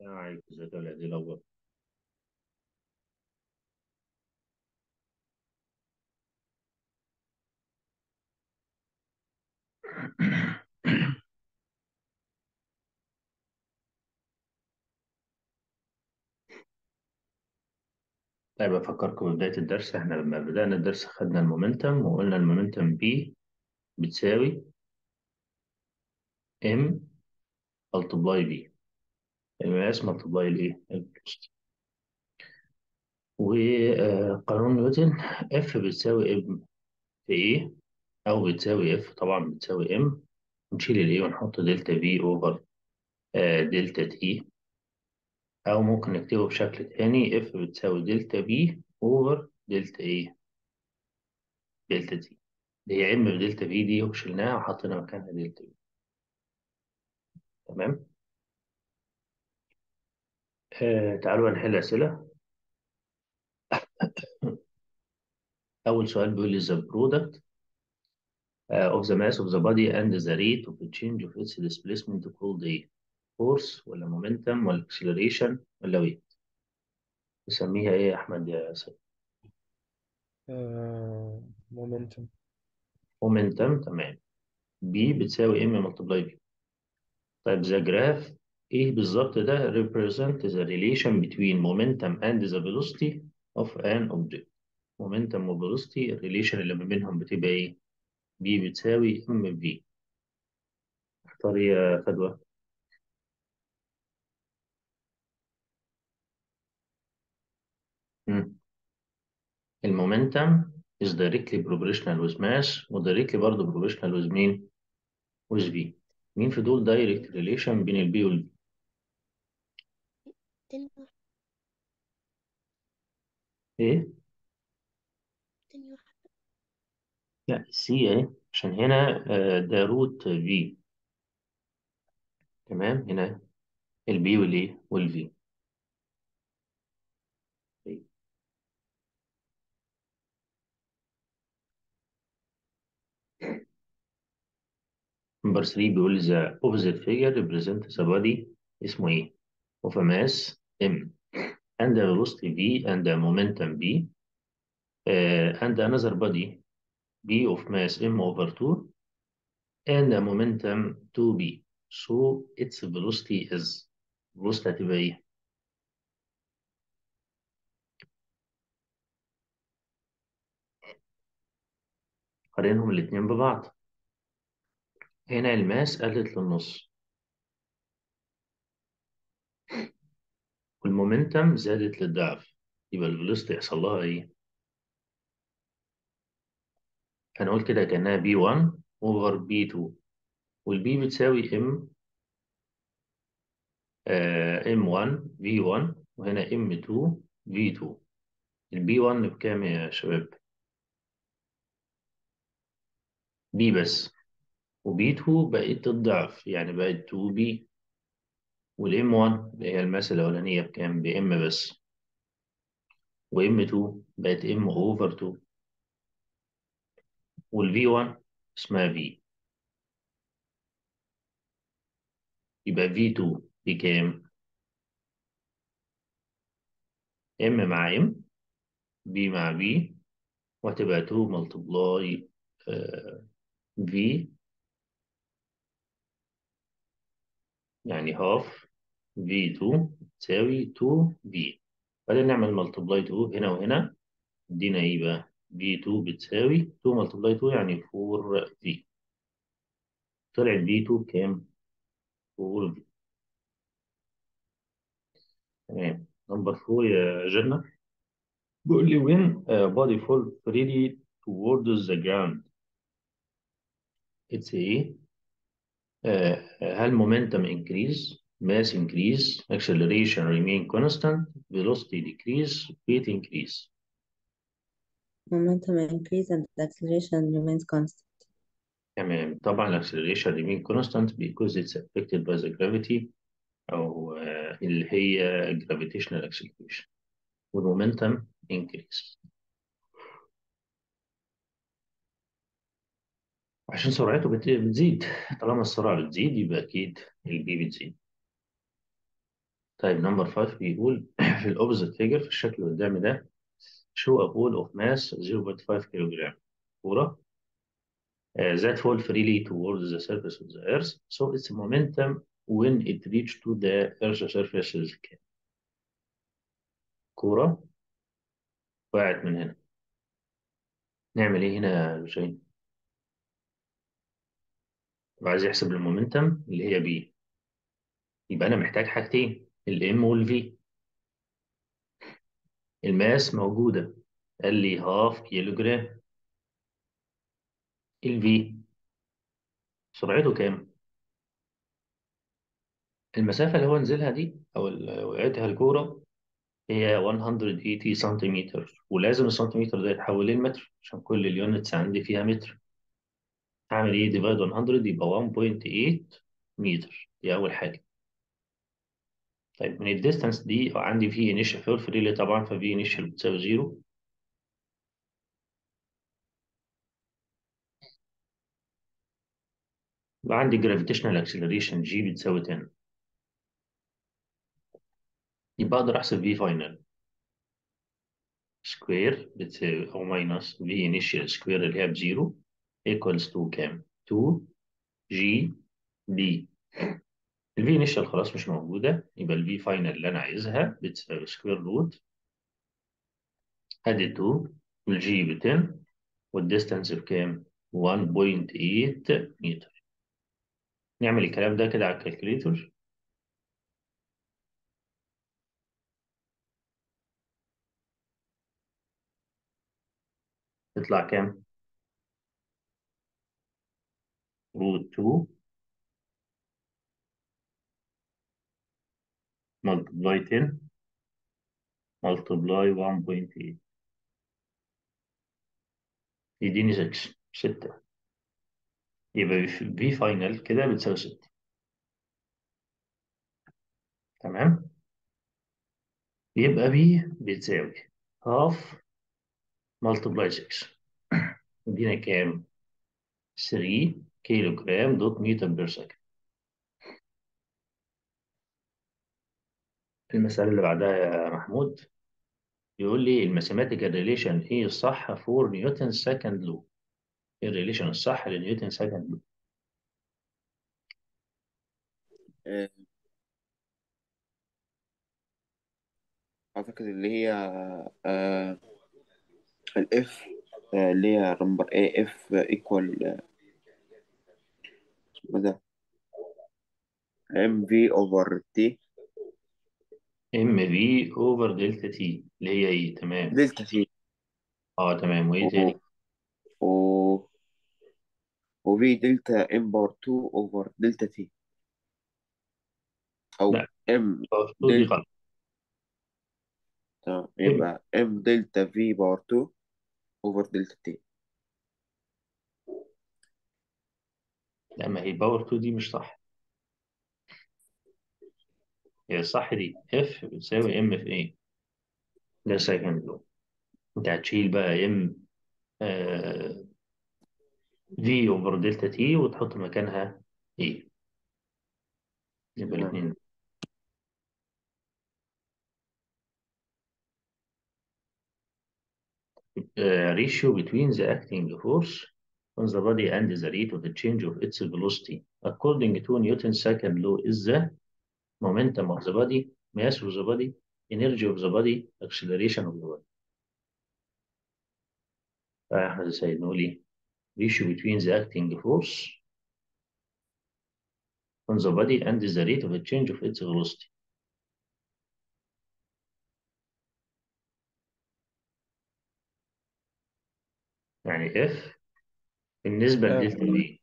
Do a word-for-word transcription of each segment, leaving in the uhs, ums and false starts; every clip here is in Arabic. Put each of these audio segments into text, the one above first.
عليكم ازيك يا ولاد، ايه الاخبار؟ طيب افكركم ببدايه الدرس. احنا لما بدانا الدرس خدنا المومنتم وقلنا المومنتم بي بتساوي ام ملتبلاي بي، المقاس ملتبلاي الايه الفلوسيتي. وقانون نيوتن اف بتساوي ام في ايه، او بتساوي اف طبعا بتساوي ام، نشيل الايه ونحط دلتا في اوفر دلتا تي، او ممكن نكتبه بشكل تاني اف بتساوي دلتا بي اوفر دلتا ايه دلتا تي، اللي هي ام بدلتا في دي وشلناها وحطينا مكانها دلتا في. تمام. آه تعالوا نحل أسئلة. أول سؤال بيقول لي the product uh, of the mass of the body and the rate of the change of its displacement called إيه؟ force ولا momentum ولا acceleration ولا weight؟ نسميها إيه يا أحمد يا سيد؟ مومنتوم. momentum. تمام. B بتساوي M multiply V. طيب the graph إيه بالظبط ده represent the relation between momentum and the velocity of an object. momentum و velocity الريليشن اللي ما بينهم بتبقى إيه؟ B بتساوي M في. اختار إيه يا فدوى؟ مم. المومنتم is directly proportional with mass و directly برضه proportional with مين؟ with V. مين في دول direct relation بين البي والفي؟ تاني واحد ايه؟ تاني واحد لا سي اهي، عشان هنا آه، ده روت في. تمام. هنا البي والايه والفي. نمبر ثلاثة بيقول لي the opposite figure represents the body اسمه ايه؟ of a mass M and a velocity V and a momentum B uh, and another body B of mass M over two and a momentum two b. So its velocity is velocity هتبقى ايه؟ قارنهم الاتنين ببعض. هنا الماس قلت للنص والمومنتم زادت للضعف، يبقى الفيلوسيتي يحصل لها ايه؟ هنقول كده كأنها بي واحد اوفر بي اتنين، والبي بتساوي ام آه ام واحد في واحد وهنا ام اتنين في اتنين. البي واحد بكام يا شباب؟ بي بس، وبي اتنين بقت الضعف يعني بقت اتنين بي، والام واحد اللي هي الماس الأولانية بكام؟ بام بس، وام اتنين بقت ام اوفر اتنين، والفي واحد اسمها في، يبقى في اتنين بكام؟ ام مع ام، بي مع بي، وهتبقى اتنين ملتبلاي في، يعني هاف في اتنين تساوي اتنين في. بعدين نعمل ملتبلاي اتنين هنا وهنا، ادينا ايه بقى؟ في اتنين بتساوي اتنين ملتبلاي اتنين يعني اربعة في. طلعت في اتنين بكام؟ اربعة في. تمام. نمبر اربعة يا جنة بيقول لي when a body fall freely towards the ground it's ايه؟ آه، هل momentum increase, mass increase, acceleration remain constant, velocity decrease, weight increase. Momentum increase and the acceleration remains constant. تمام. طبعا ال acceleration remain constant because it's affected by the gravity أو آه، اللي هي gravitational acceleration، والmomentum increase عشان سرعته بت- بتزيد. طالما السرعة بتزيد يبقى أكيد البي بتزيد. طيب نمبر خمسة بيقول في الأوبزيت فيجر في الشكل اللي قدامي ده show a ball of mass zero point five كيلوغرام كورة uh, that fall freely towards the surface of the earth so its momentum when it reach to the earth's surface is كام؟ كورة وقعت من هنا نعمل ايه هنا يا حسين؟ عايز يحسب المومنتم اللي هي بي يبقى انا محتاج حاجتين الام والفي الماس موجودة قال لي هاف كيلو جرام الفي سرعته كام؟ المسافة اللي هو نزلها دي أو اللي وقعتها الكورة هي مية وتمانين سنتيمتر ولازم السنتيمتر ده يتحول للمتر عشان كل اليونتس عندي فيها متر هعمل ايه ديفايد مية يبقى واحد فاصلة تمانية متر دي أول حاجة طيب من الديستانس دي عندي في انيشال فور فريلي طبعا ففي انيشال بتساوي زيرو يبقى عندي جرافيتيشنال اكسلريشن جي بتساوي عشرة يبقى اقدر احسب في فاينل سكوير بتساوي او ماينس في انيشال سكوير اللي هي بزيرو ايكوالز تو كام؟ اتنين جي دي الفي انيشال خلاص مش موجوده يبقى الفي فاينل اللي انا عايزها بتساوي سكوير روت ادي اتنين والجي ب عشرة والديستانس بكام؟ واحد فاصلة تمانية متر نعمل الكلام ده كده على الكالكوليتر يطلع كام؟ روت اتنين multiply عشرة multiply واحد فاصلة تمانية يديني ستة ستة يبقى في فاينل كده بتساوي ستة تمام يبقى بي بتساوي هاف multiply ستة يدينا كام؟ تلاتة كيلو جرام دوت متر بير سكند المسألة اللي بعدها يا محمود يقول لي الماثيماتيكال ريليشن ايه الصح فور نيوتن سكند لو ايه الريليشن الصح لنيوتن سكند لو آه، أعتقد اللي هي آه الإف اللي هي نمبر A F equal اسمه ده ام في اوفر تي ام في اوفر دلتا تي اللي هي ايه تمام دلتا تي اه تمام وايه و تاني و وفي دلتا ام باور اتنين اوفر دلتا تي او لا ام الخطوط دي دلتا غلط ام يبقى ام دلتا في باور اتنين اوفر دلتا تي. لا ما هي باور اتنين دي مش صح هي الصح دي اف بتساوي ام في ايه ده سكند لو انت هتشيل بقى ام في اوفر دلتا تي وتحط مكانها ايه يبقى تمام. الاثنين ratio between the acting force on the body and the rate of the change of its velocity according to Newton's second law is the momentum of the body mass of the body energy of the body acceleration of the body فاحنا ازاي نقول ايه ratio between the acting force on the body and the rate of the change of its velocity يعني F بالنسبة آه، لدلتا V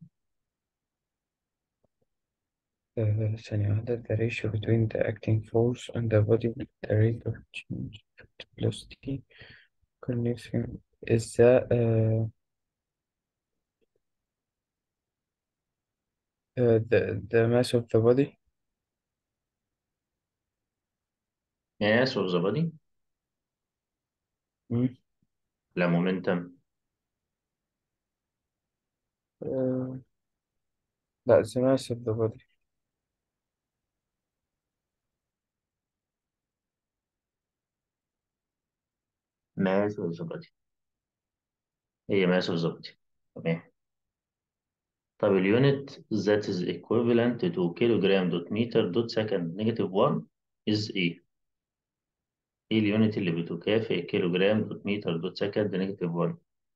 آه، ثانية واحدة the ratio between the acting force and the body the rate of change of velocity connection is the uh, uh, the the mass of the body. mass of the body مم. لا momentum آه، لا the mass of the body. mass of the body. هي mass of the body. تمام. طب اليونت that is equivalent to kilogram dot meter dot second negative one is ايه؟ ايه اليونت اللي بتكافئ كيلوجرام دوت متر دوت سكند نيجاتيف واحد؟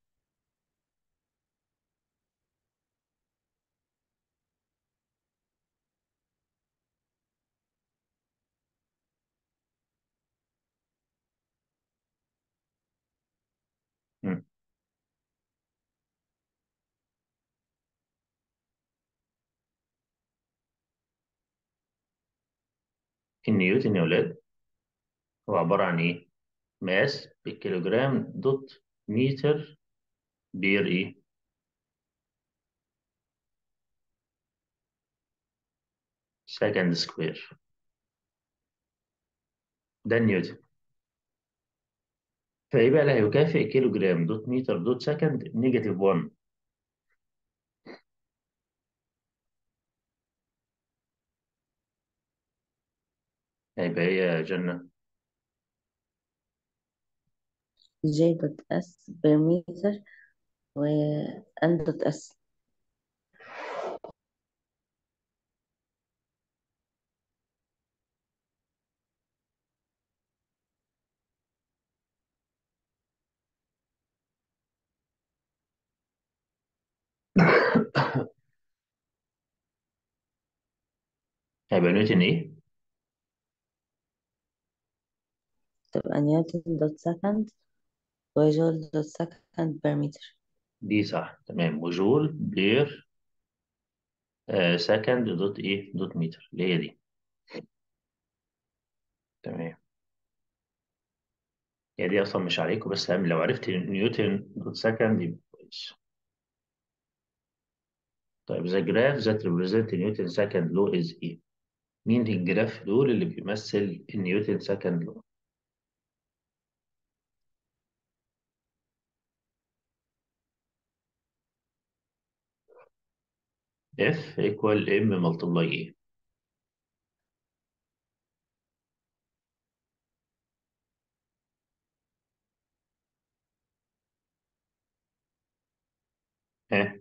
مم. النيوتن يا ولاد هو عبارة عن ايه؟ ماس بالكيلوجرام دوت متر بير ايه؟ سكند سكوير. ده النيوتن. فايه بقى اللي هيكافئ كيلوجرام دوت متر دوت سكند نيجاتيف واحد؟ هيبقى ايه يا جنة؟ J dot S per meter و N dot S. هيبقى نيوتن ايه؟ تبقى نيوتن دوت سكند وجول دوت سكند per meter. دي صح، تمام. وجول بير آه سكند دوت ايه؟ دوت متر، اللي هي دي. تمام. هي دي اصلا مش عليكم، بس هم لو عرفت نيوتن دوت سكند يبقى كويس. طيب the graph that represent نيوتن سكند لو is ايه؟ مين الجراف دول اللي بيمثل النيوتن سكند لو؟ F equal M multiply ايه؟ ها؟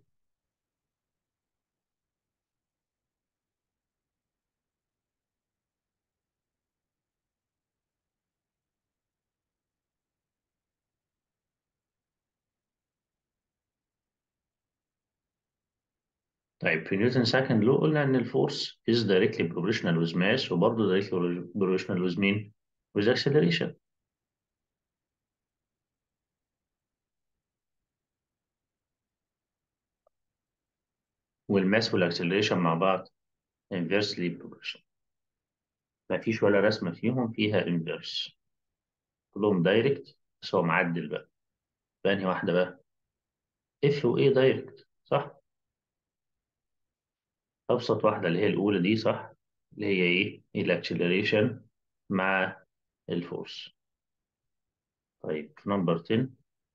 طيب في نيوتن سكند لو قلنا ان الفورس is directly proportional with mass، وبرضه directly proportional with مين؟ with acceleration. والماس والاكسلريشن مع بعض inversely proportional. مفيش ولا رسمة فيهم فيها inverse، كلهم دايركت، بس هو معدل بقى. فأنهي واحدة بقى؟ F و A دايركت، صح؟ أبسط واحدة اللي هي الأولى دي، صح؟ اللي هي إيه؟ الأكسلريشن مع الفورس. طيب نمبر عشرة.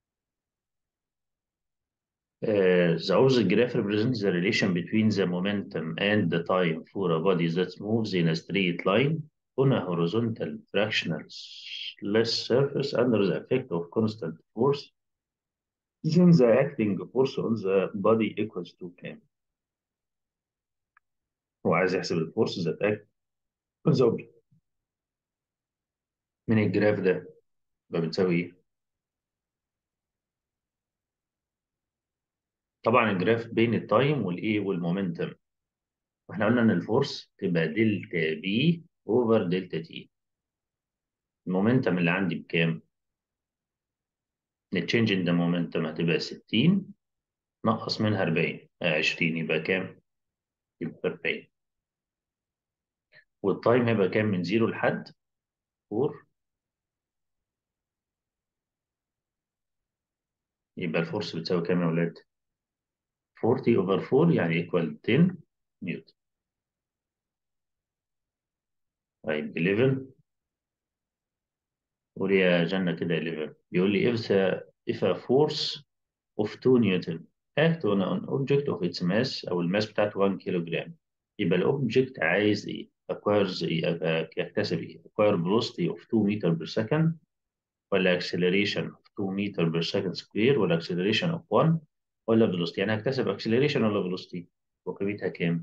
Uh, the opposite graph represents the relation between the momentum and the time for a body that moves in a straight line on a horizontal fractionless surface under the effect of constant force. Then the acting force on the body equals to كام؟ هو عايز يحسب الفورس that act on the object. من الجراف ده يبقى بتساوي ايه؟ طبعا الجراف بين التايم والايه والمومنتم، واحنا قلنا ان الفورس تبقى دلتا بي اوفر دلتا تي. المومنتم اللي عندي بكام؟ التشينج ان ذا مومنتم هتبقى ستين نقص منها أربعين، آه عشرين، يبقى كام؟ يبقى أربعين. والتايم هيبقى كام من زيرو لحد أربعة؟ يبقى الفورس بتساوي كام يا ولاد؟ أربعين اوفر أربعة يعني ايكوال عشرة نيوتن. طيب حداشر. قول يا جنة كده حداشر. بيقول لي if a, if a force of two Newton act on an object of its mass، أو الماس بتاعته واحد كيلو جرام، يبقى الأوبجكت عايز إيه؟ acquires إيه؟ أبقى يكتسب إيه؟ acquire velocity of two meter per second ولا acceleration of two meter per second square ولا acceleration of one ولا velocity. يعني هكتسب acceleration ولا velocity وقيمتها كام؟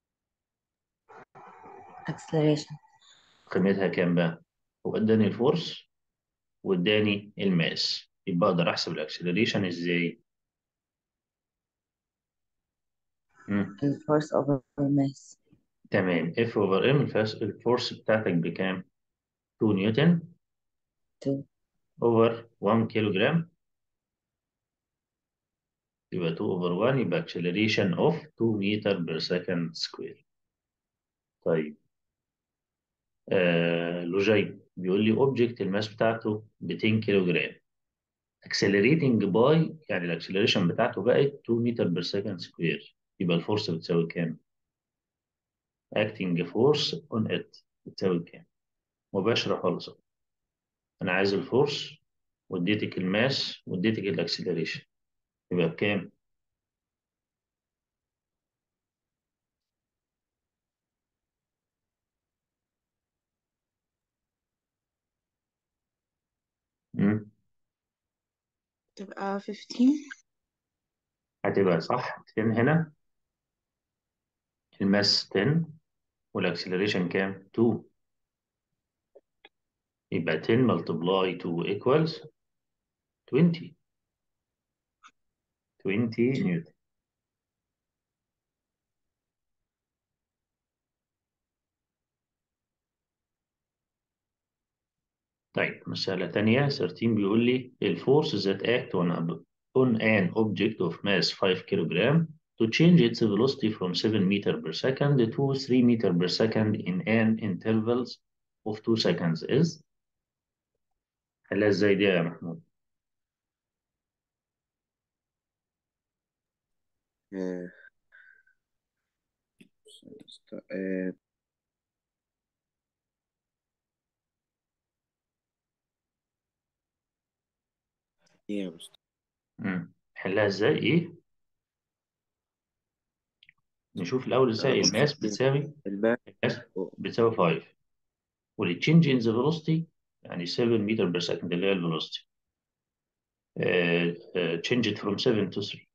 acceleration. قيمتها كام بقى؟ هو اداني الفورس واداني الماس، يبقى اقدر احسب الاكسلريشن ازاي؟ مم. الفورس over mass. تمام. F over M الفاس- الفورس بتاعتك بكام؟ two نيوتن two. over one كيلو جرام، يبقى two over one يبقى acceleration of two meter per second square. طيب آه لوجين بيقول لي object الماس بتاعته ب ten كيلو جرام accelerating by، يعني الاكسلريشن بتاعته بقت two meter per second square، يبقى الفورس بتساوي كام؟ acting force on it بتساوي كام؟ مباشرة خالص. أنا عايز الفورس واديتك الماس واديتك الاكسلريشن، يبقى بكام؟ مم. تبقى fifteen. هتبقى صح ten هنا، الماس ten والاكسلريشن كام؟ two، يبقى ten multiply two equals twenty twenty نيوتن. طيب مسألة تانية thirteen بيقول لي الفورس that act on, a, on an object of mass five kilogram to change its velocity from seven meter per second to three meter per second in an intervals of two seconds is. حلها ازاي دي يا محمود؟ آه، است- آه، إيه يا مستر؟ مم. حلها ازاي ايه؟ نشوف الأول آه، ازاي بص الماس بتساوي الماء الماس بتساوي five والتشينج ان ذا فيلوسيتي يعني seven meter per second اللي هي الفيلوسيتي change it from seven to three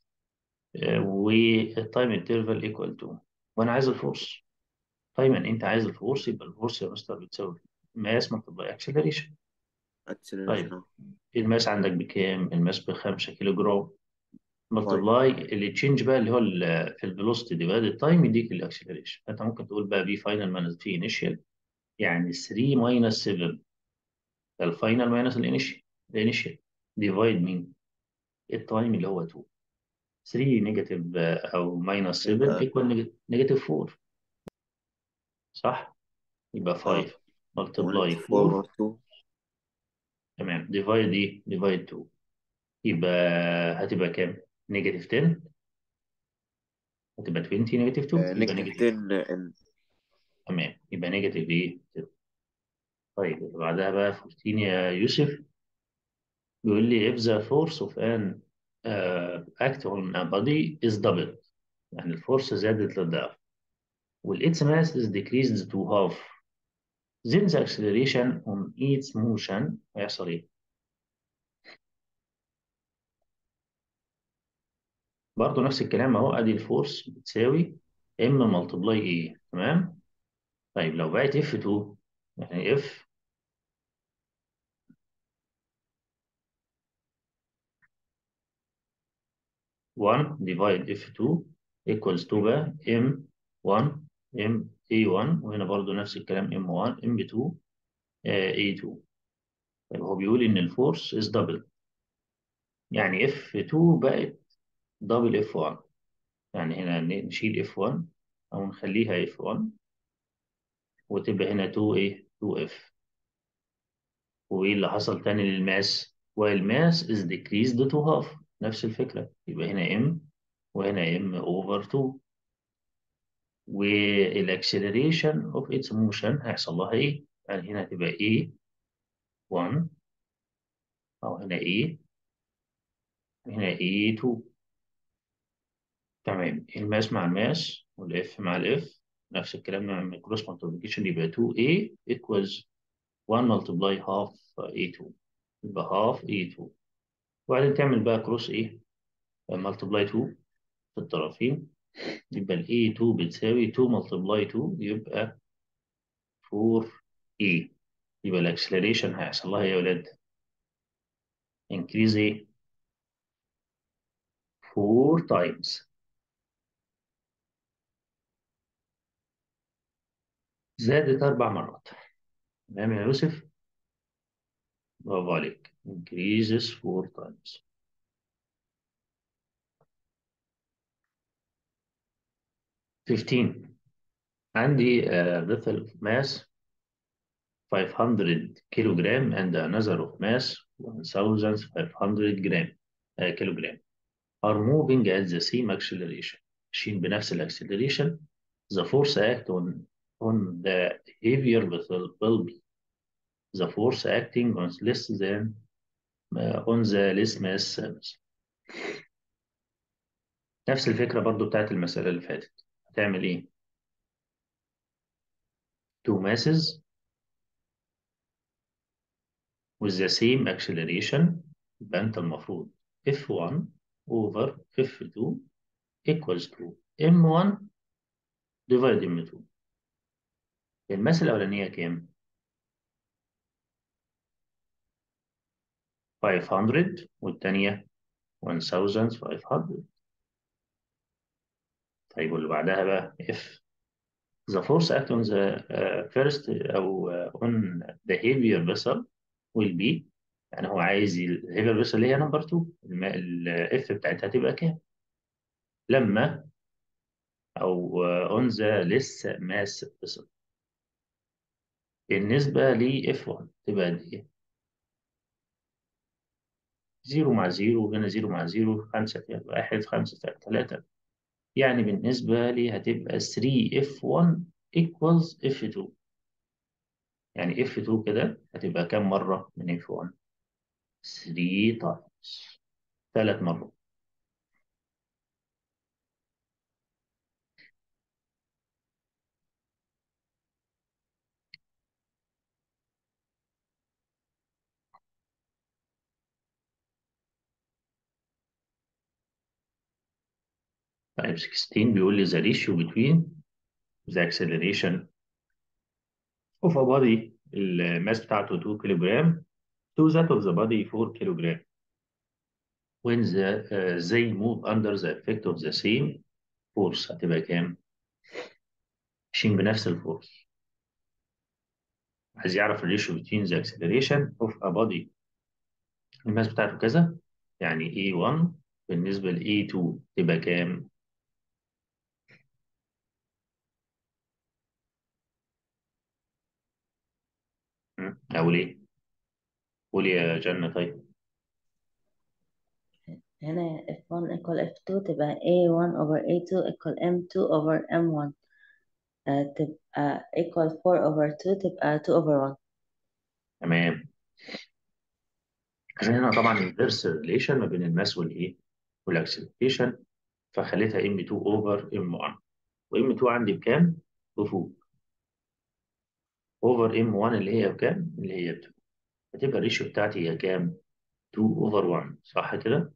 والتايم انترفال ايكوال تو، وانا عايز الفورس. دايما انت عايز الفورس يبقى الفورس يا مستر بتساوي ماس ملتبلاي اكسلريشن. طيب acceleration الماس عندك بكام؟ الماس ب خمسة كيلو جرام five. ملتبلاي اللي تشينج بقى اللي هو ال- في الفيلوسيتي ديفايد التايم يديك الاكسلريشن. فانت ممكن تقول بقى في فاينل ماينس في انيشال، يعني three ماينس سبعة، الفاينل ماينس الانيشال الانيشال ديفايد مين؟ التايم اللي هو two. three نيجاتيف او ماينس سبعة يبقى ايكوال نيجاتيف four، صح؟ يبقى اه five multiply ونيجاتيف four four. over two. تمام ديفايد ايه؟ ديفايد two، يبقى هتبقى كام؟ نيجاتيف ten، هتبقى twenty نيجاتيف two، آه، يبقى نيجاتيف نيجاتيف. ten ان تمام يبقى نيجاتيف ايه؟ two. طيب اللي بعدها بقى fourteen يا يوسف، بيقول لي if the force of an uh, act on a body is doubled، يعني الفورس زادت للضعف وال its mass is decreased to half then the acceleration on its motion هيحصل ايه؟ برضه نفس الكلام اهو، ادي الفورس بتساوي ام ملتبلاي ايه، تمام؟ طيب لو بقت اف two، يعني اف one ديفايد اف two equals to بقى ام one ام اي one، وهنا برضه نفس الكلام ام one ام two اي two. طيب هو بيقول ان الفورس is double، يعني اف two بقت دبل اف one، يعني هنا نشيل اف one او نخليها اف one وتبقى هنا two ايه two اف. وايه اللي حصل تاني للماس؟ والماس is decreased to half، نفس الفكرة، يبقى هنا m وهنا m over two. والاكسلريشن of its motion هيحصل لها ايه؟ يعني هنا هتبقى a one او هنا a هنا a two. تمام الماس مع الماس والاف مع الاف نفس الكلام مع cross multiplication، يبقى two a equals one multiply half a two. يبقى هاف اي اتنين. وبعدين تعمل بقى كروس ايه، ملتبلاي اتنين في الطرفين، يبقى ال اي اتنين بتساوي اتنين ملتبلاي اتنين يبقى اربعة اي. يبقى الاكسلريشن هيحصل لها ايه يا ولاد؟ انكريز ايه؟ اربعة تايمز. زادت اربع مرات. تمام يا يوسف؟ برافو عليك. increases four times. خمستاشر. عندي uh, vessel of mass five hundred kilogram and another of mass one thousand five hundred gram uh, kilogram are moving at the same acceleration. ماشيين بنفس الاكسلريشن. The force act on on the heavier vessel will be the force acting on less than uh, on the less mass vessel. نفس الفكرة برضو بتاعت المسألة اللي فاتت. هتعمل ايه؟ two masses with the same acceleration. يبقى أنت المفروض اف واحد over اف اتنين equals to ام واحد divided ام اتنين. المسألة الأولانية كام؟ خمسمية والثانية ألف وخمسمية. طيب واللي بعدها بقى اف the force act on the uh, first أو uh, on the heavier vessel will be. يعني هو عايز ال heavier vessel اللي هي نمبر اتنين، الاف بتاعتها تبقى كام؟ لما أو uh, on the less mass vessel. بالنسبة ل اف واحد تبقى قد إيه؟ صفر مع صفر، وهنا صفر مع صفر، خمسة في واحد، خمسة في ثلاثة. يعني بالنسبة لي هتبقى تلاتة اف واحد equals اف اتنين. يعني اف اتنين كده هتبقى كام مرة من اف واحد؟ تلاتة تايمز. ثلاث مرات. طيب ستاشر بيقول لي the ratio between the acceleration of a body الماس بتاعته اتنين كيلو جرام to that of the body اربعة كيلو جرام when the, uh, they move under the effect of the same force. هتبقى كام؟ ماشيين بنفس الفورس. عايز يعرف الريشيو between the acceleration of a body الماس بتاعته كذا، يعني اي واحد بالنسبة ل اي اتنين تبقى كام؟ م? أقول إيه؟ قولي يا جنة. طيب هنا اف واحد equal اف اتنين تبقى ايه واحد over ايه اتنين equal ام اتنين over ام واحد. آه تبقى equal اربعة over اتنين تبقى اتنين over واحد. تمام. عشان هنا طبعا inverse relation ما بين الماس والإيه؟ والأكسلريشن، فخليتها ام اتنين over ام واحد. وام اتنين عندي بكام؟ بفوق. over ام واحد اللي هي بكام؟ اللي هي اتنين. هتبقى الريشيو بتاعتي هي كام؟ اتنين over واحد، صح كده؟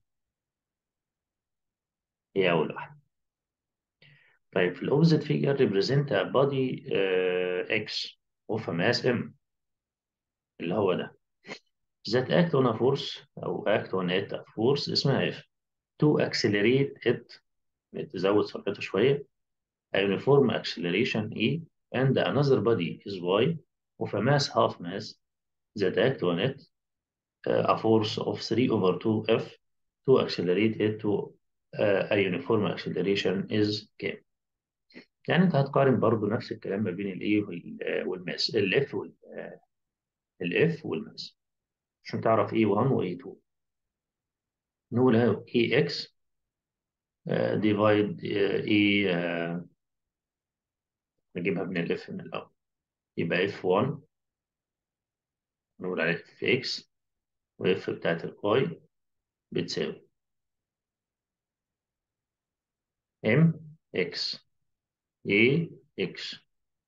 هي أول واحدة. طيب في الأوبزيت فيجر represent a body uh, X of a mass M اللي هو ده. that act on a force أو act on it a force اسمها F to accelerate it. تزود سرعته شوية. a uniform acceleration E and another body is Y of a mass half mass that act on it uh, a force of three over two F to accelerate it to uh, a uniform acceleration is K. يعني انت هتقارن برضو نفس الكلام ما بين الايه والماس الاف والاف والماس عشان تعرف ايه واحد وايه اتنين. نقول ايه اكس ديفايد ايه، نجيبها من الاف من الاول. يبقى اف واحد نقول عليه اف اكس، واف بتاعت الواي بتساوي ام اكس اي اكس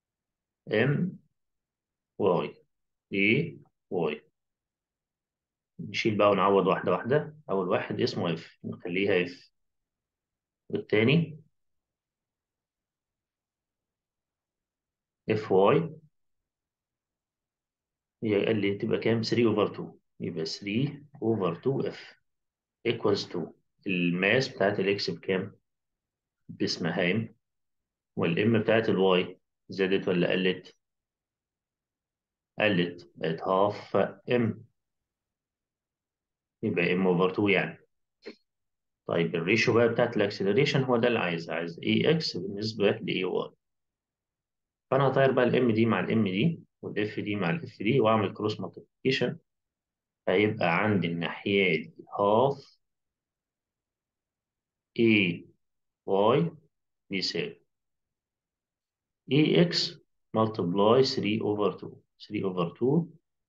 ام واي اي واي. نشيل بقى ونعوض واحدة واحدة. أول واحد اسمه اف، نخليها اف، والتاني اف واي، هي قال لي تبقى كام؟ ثري اوفر تو، يبقى ثري اوفر تو اف ايكوالز تو. الماس بتاعت الاكس بكام؟ باسمها ام. والام بتاعت الواي زادت ولا قلت؟ قلت، بقت هاف ام، يبقى ام اوفر تو يعني. طيب الريشيو بقى بتاعت الاكسلريشن هو ده اللي عايز عايز اي اكس بالنسبه لاي واي. فانا هطير بقى الام دي مع الام دي والاف دي مع الاف دي واعمل كروس مالتيبيكيشن. هيبقى عندي الناحيه دي هاف اي واي بيساوي اي اكس ملتبلاي ثري اوفر تو. ثري اوفر تو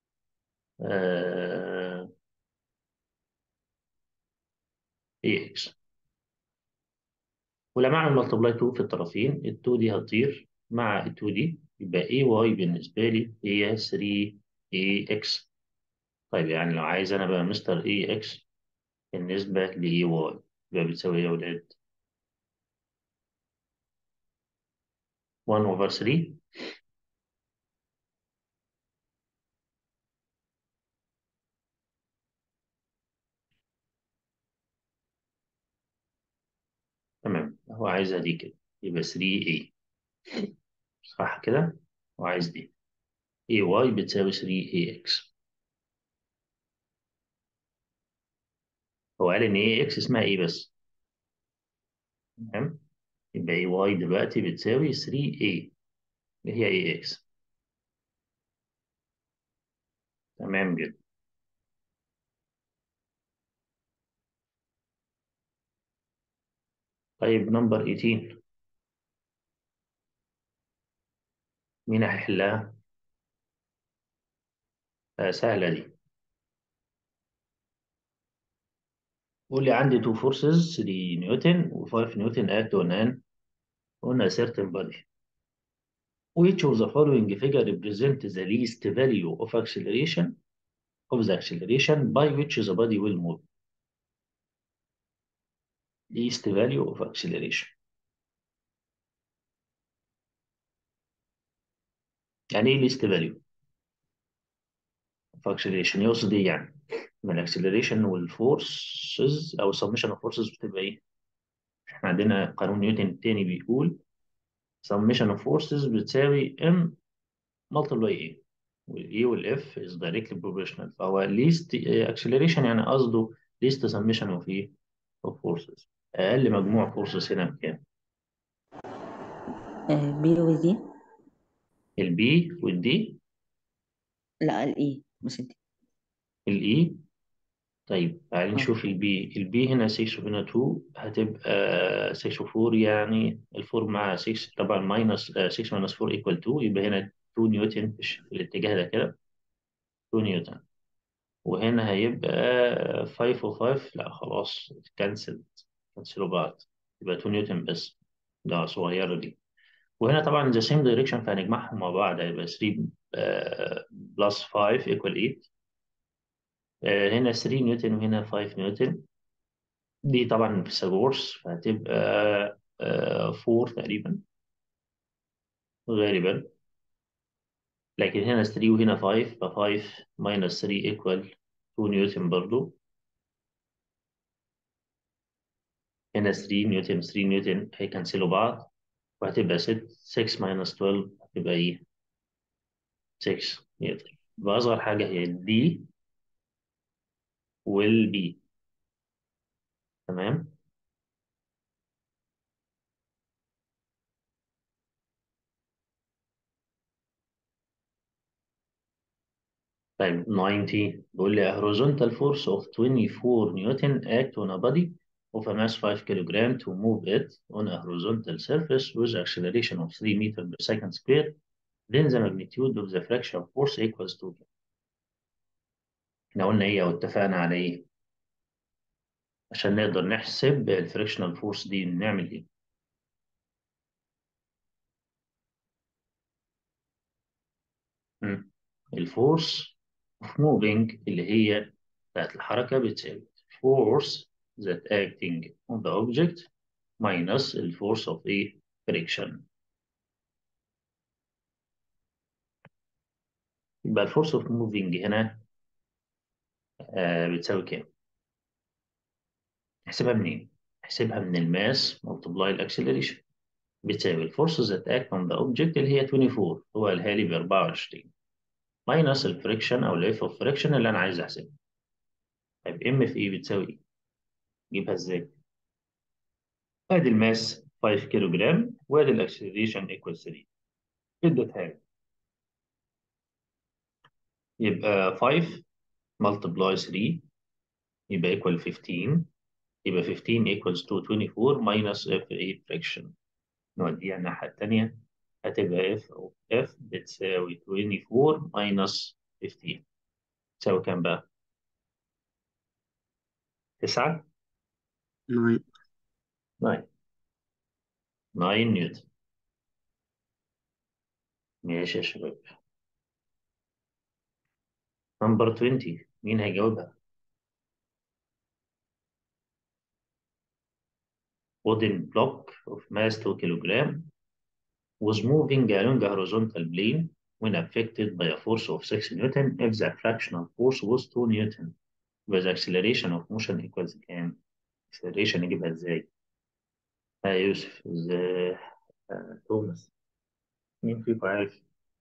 اي اكس. ولما اعمل ملتبلاي تو في الطرفين، ال اتنين دي هتطير مع ال اتنين دي، يبقى اي واي بالنسبه لي هي ثري اي اكس. طيب يعني لو عايز انا بقى مستر اي اكس بالنسبه لاي واي، يبقى بتساوي ايه يا ولاد؟ واحد اوفر ثري. تمام، هو عايزها دي كده، يبقى ثري اي، صح كده؟ وعايز دي اي واي بتساوي ثري اي اكس. هو قال ان اي اكس اسمها ايه بس. تمام، يبقى اي واي دلوقتي بتساوي ثري اي اللي هي اي اكس. تمام جدا. طيب نمبر تمنتاشر، مين هيحلها؟ آه سهلة دي. قول لي عندي two forces ثري نيوتن و فايف نيوتن act on an on a certain body. Which of the following figure represent the least value of acceleration of the acceleration by which the body will move? Least value of acceleration. يعني ايه least value of acceleration؟ يقصد ايه يعني؟ ما الاكسلريشن والفورسز او السبمشن اوف فورسز بتبقى ايه؟ احنا عندنا قانون نيوتن التاني بيقول summation of forces بتساوي m multiply a، والاي والاف is directly proportional. فهو least acceleration يعني قصده least summation of ايه؟ of forces. اقل مجموع فورسز هنا بكام؟ بي ودي. البي والدي. لا الاي مش الدي. الاي. طيب تعالي اه نشوف البي. البي هنا ستة وهنا اتنين، هتبقى ستة و أربعة، يعني الفور مع ستة طبعا ماينس ستة ماينس أربعة ايكوال اتنين، يبقى هنا اتنين نيوتن في الش- في الاتجاه ده كده، اتنين نيوتن. وهنا هيبقى خمسة و5، لا خلاص كنسل، كنسلوا بعض، يبقى اتنين نيوتن بس، ده صغيرة دي. وهنا طبعا ذا سيم دايركشن فهنجمعهم مع بعض، هيبقى ثري بلس خمسة ايكوال تمانية. آه، هنا ثري نيوتن وهنا خمسة نيوتن، دي طبعا فيثاغورس، فهتبقى آه، أربعة تقريبا غالبا. لكن هنا ثري وهنا خمسة، ف خمسة minus ثري equal اتنين نيوتن برضو. هنا ثري نيوتن ثري نيوتن هيكنسلوا بعض، وهتبقى ستة، ستة minus اتناشر هتبقى ايه؟ ستة نيوتن. يبقى أصغر حاجة هي الدي والبي. تمام. طيب تسعين بيقول لي a horizontal force of twenty-four newton act on a body of a mass five kilogram to move it on a horizontal surface with acceleration of three meters per second square, then the magnitude of the fraction force equals to. احنا قلنا ايه او اتفقنا على ايه عشان نقدر نحسب الفريكشنال فورس دي؟ نعمل ايه؟ مم. الفورس اوف موفينج اللي هي بتاعت الحركة بتساوي force that acting on the object minus ال force of a friction. يبقى ال force of moving هنا آه بتساوي كام؟ نحسبها منين؟ نحسبها من الماس multiply الاكسلريشن بتساوي ال force that act on the object اللي هي أربعة وعشرين، هو قالها لي ب أربعة وعشرين minus ال friction أو ال F of friction اللي أنا عايز أحسبها. طيب M في إيه بتساوي إيه؟ أجيبها إزاي؟ ادي الماس خمسة كيلو جرام وادي الاكسلريشن ايكوال ثلاثة. ادت حاجه يبقى خمسة ملتبلاي ثلاثة يبقى ايكوال خمستاشر. يبقى خمستاشر ايكوالز تو أربعة وعشرين ماينس اف ثمانية فراكشن. نوديها الناحيه الثانيه هتبقى اف اوف اف بتساوي أربعة وعشرين ماينس خمستاشر تساوي كام بقى؟ تسعة. ناين. تسعة. تسعة نيوتن. ماشي يا شباب. نمبر عشرين مين هيجاوبها؟ wooden block of mass two kilogram was moving along a horizontal plane when affected by a force of six Newton if the fractional force was two Newton. يبقى the acceleration of motion equals كام؟ acceleration نجيبها ازاي؟ ها يا يوسف ازاي؟ آه، توماس مين فيكم عارف؟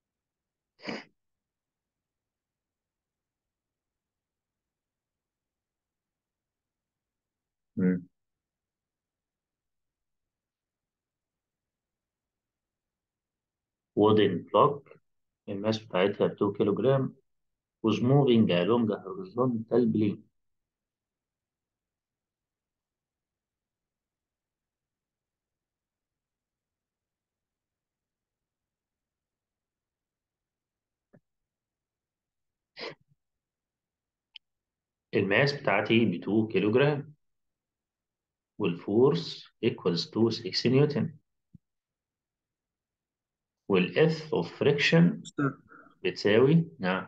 مم. wooden block الماس بتاعتها two كيلو جرام was moving along a horizontal plane. الماس بتاعتي ب two كيلو جرام والفورس equals to six نيوتن والاف اوف فريكشن بتساوي نعم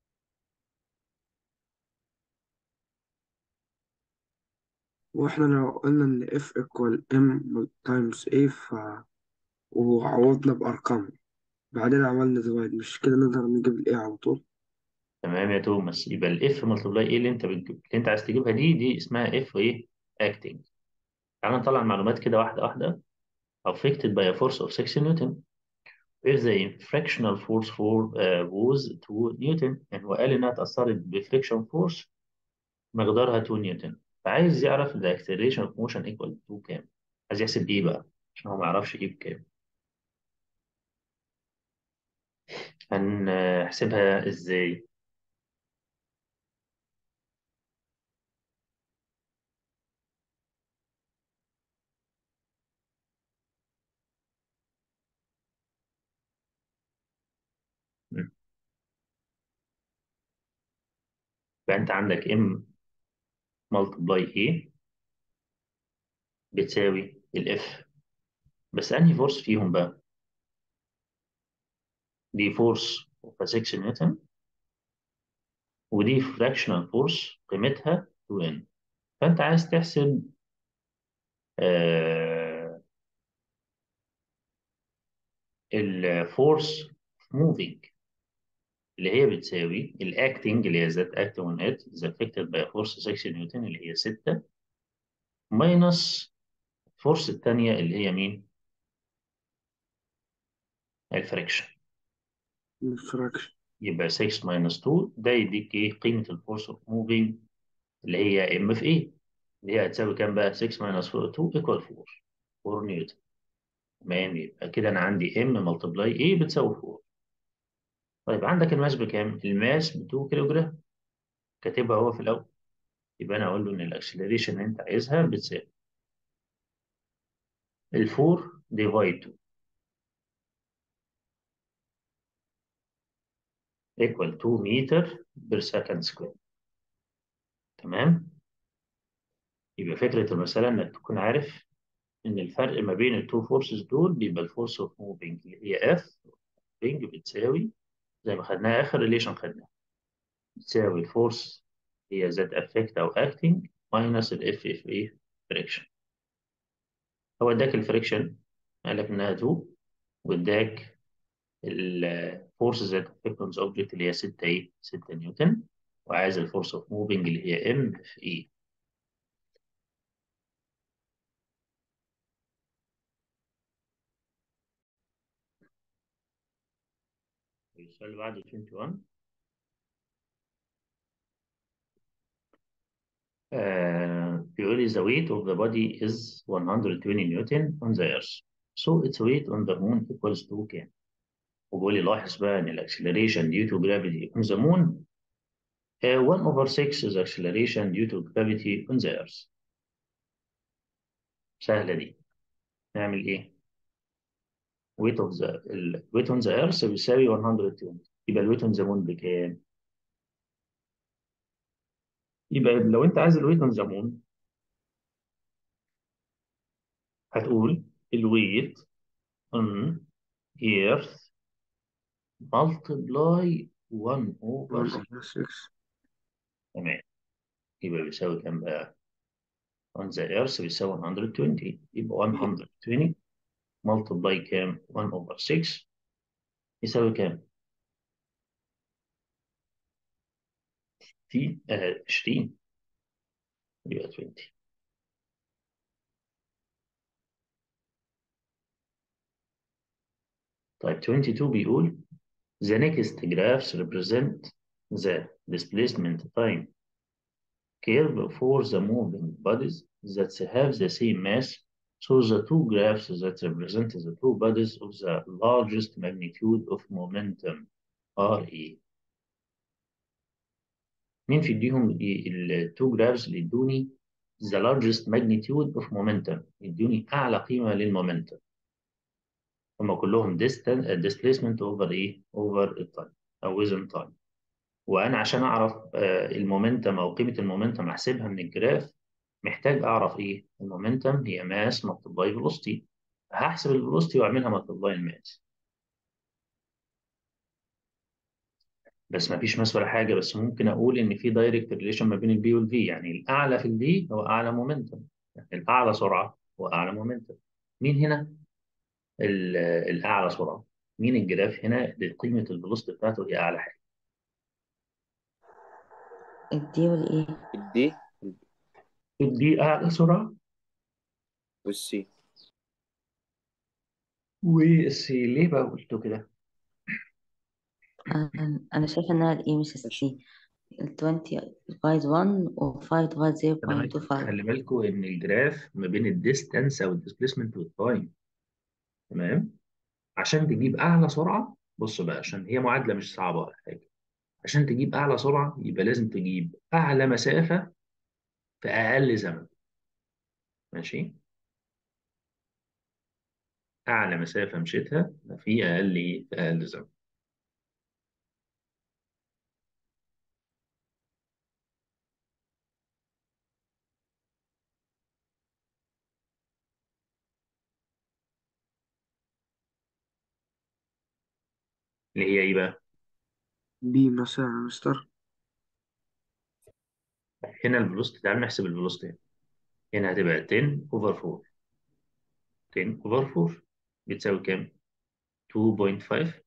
واحنا لو قلنا ان F equal M times A ف... وعوضنا بأرقام بعدين عملنا زوايد مش كده نقدر نجيب ال A على طول. تمام يا توماس. يبقى الاف ملتبلاي ايه اللي انت بتجيب اللي انت عايز تجيبها دي دي اسمها اف ايه اكتنج. تعال نطلع المعلومات كده واحده واحده. affected by a force of six نيوتن if the fractional force for uh, was two نيوتن يعني هو قال انها اتاثرت بفريكشن فورس مقدارها two نيوتن فعايز يعرف the acceleration of motion equal to كام. عايز يحسب ايه بقى عشان هو ما يعرفش يجيب كام. هنحسبها ازاي؟ مم. يبقى انت عندك m multiply a بتساوي الاف بس انهي فورس فيهم بقى؟ دي فورس اوف ستة نيوتن ودي فراكشنال فورس قيمتها تو ان. فانت عايز تحسب آه الفورس موفينج اللي هي بتساوي الاكتنج اللي هي ذات اكت اون ات ذا افكتد باي فورس ستة نيوتن اللي هي ستة ماينس الفورس الثانيه اللي هي مين؟ الفريكشن. الفراكشن. يبقى ستة ماينس اتنين ده يديك ايه قيمه الفورس اوف موفينج اللي هي ام في ايه اللي هي هتساوي كام بقى؟ ستة ماينس اتنين ايكوال أربعة. أربعة نيوتن. تمام يبقى كده انا عندي ام ملتبلاي ايه بتساوي أربعة. طيب عندك الماس بكام؟ الماس ب اتنين كيلو جرام كاتبها هو في الاول. يبقى انا اقول له ان الاكسلريشن اللي انت عايزها بتساوي ال أربعة ديفايد اتنين ايكوال اتنين متر بير سكند سكوير. تمام. يبقى فكره المساله انك تكون عارف ان الفرق ما بين التو فورسز دول بيبقى الفورس اوف موفينج اللي هي اف موفينج بتساوي زي ما خدناها اخر ريليشن خدناها بتساوي الفورس هي ذات افكت او اكتنج ماينس الاف اف ايه فريكشن. هو اداك الفريكشن قال لك انها اتنين، واداك الفورس ذات افكت اون ذا اوبجكت اللي هي ستة ايه ستة نيوتن، وعايز الفورس اوف موفينج اللي هي ام في اي. السؤال اللي بعده واحد وعشرين. آه بيقول لي the weight of the body is one hundred twenty نيوتن on the earth, so its weight on the moon equals to كام؟ وبيقول لي لاحظ بقى ان الاكسلريشن due to gravity on the moon uh, one over six is acceleration due to gravity on the earth. سهلة دي. نعمل ايه؟ weight of the ال weight on the earth بيساوي one hundred twenty، يبقى ال weight on the moon بكام؟ يبقى لو انت عايز ال weight on the moon هتقول ال weight on earth multiply one over one six. over six. تمام. يبقى بيساوي كام بقى؟ on the earth بيساوي one hundred twenty، يبقى one hundred twenty multiply كام؟ one over six يساوي كام؟ تي آه عشرين، يبقى عشرين. طيب اتنين بيقول the next graphs represent the displacement time curve for the moving bodies that have the same mass. So the two graphs that represent the two bodies of the largest magnitude of momentum are ايه؟ مين في يديهم التو جرافز اللي يدوني the largest magnitude of momentum، يدوني أعلى قيمة للمومنتم؟ هم كلهم distance displacement over إيه؟ over التايم أو within time. وأنا عشان أعرف آه، المومنتم أو قيمة المومنتم أحسبها من الجراف محتاج أعرف إيه؟ المومنتم هي ماس multiply velocity، هحسب الفيلوسيتي وأعملها multiply الماس. بس ما فيش ماس ولا حاجة، بس ممكن أقول إن في دايركت ريليشن ما بين البي والفي، يعني الأعلى في الفي هو أعلى مومنتم، يعني الأعلى سرعة هو أعلى مومنتم. مين هنا ال- الأعلى سرعة؟ مين الجراف هنا اللي قيمة الفيلوسيتي بتاعته هي أعلى حاجة؟ الدي والإيه؟ الدي الدي أعلى سرعة والسي. والسي. ليه بقى قلته كده؟ أنا أنا شايفة إنها الإيه مش السي. ال عشرين divide one و five divide خلي بالك- zero point two five. خلي بالكوا إن الجراف ما بين الديستانس أو الديسبيسمنت والتايم. تمام؟ عشان تجيب أعلى سرعة، بص بقى عشان هي معادلة مش صعبة ولا حاجة. عشان تجيب أعلى سرعة يبقى لازم تجيب أعلى مسافة في أقل زمن. ماشي؟ أعلى مسافة مشيتها في أقل إيه؟ في أقل زمن. اللي هي إيه بقى؟ بي مثلا يا مستر. هنا الفيلوسيتي، تعال نحسب الفيلوسيتي. هنا هتبقى عشرة أوفر أربعة. عشرة أوفر أربعة بتساوي كام؟ اتنين فاصلة خمسة.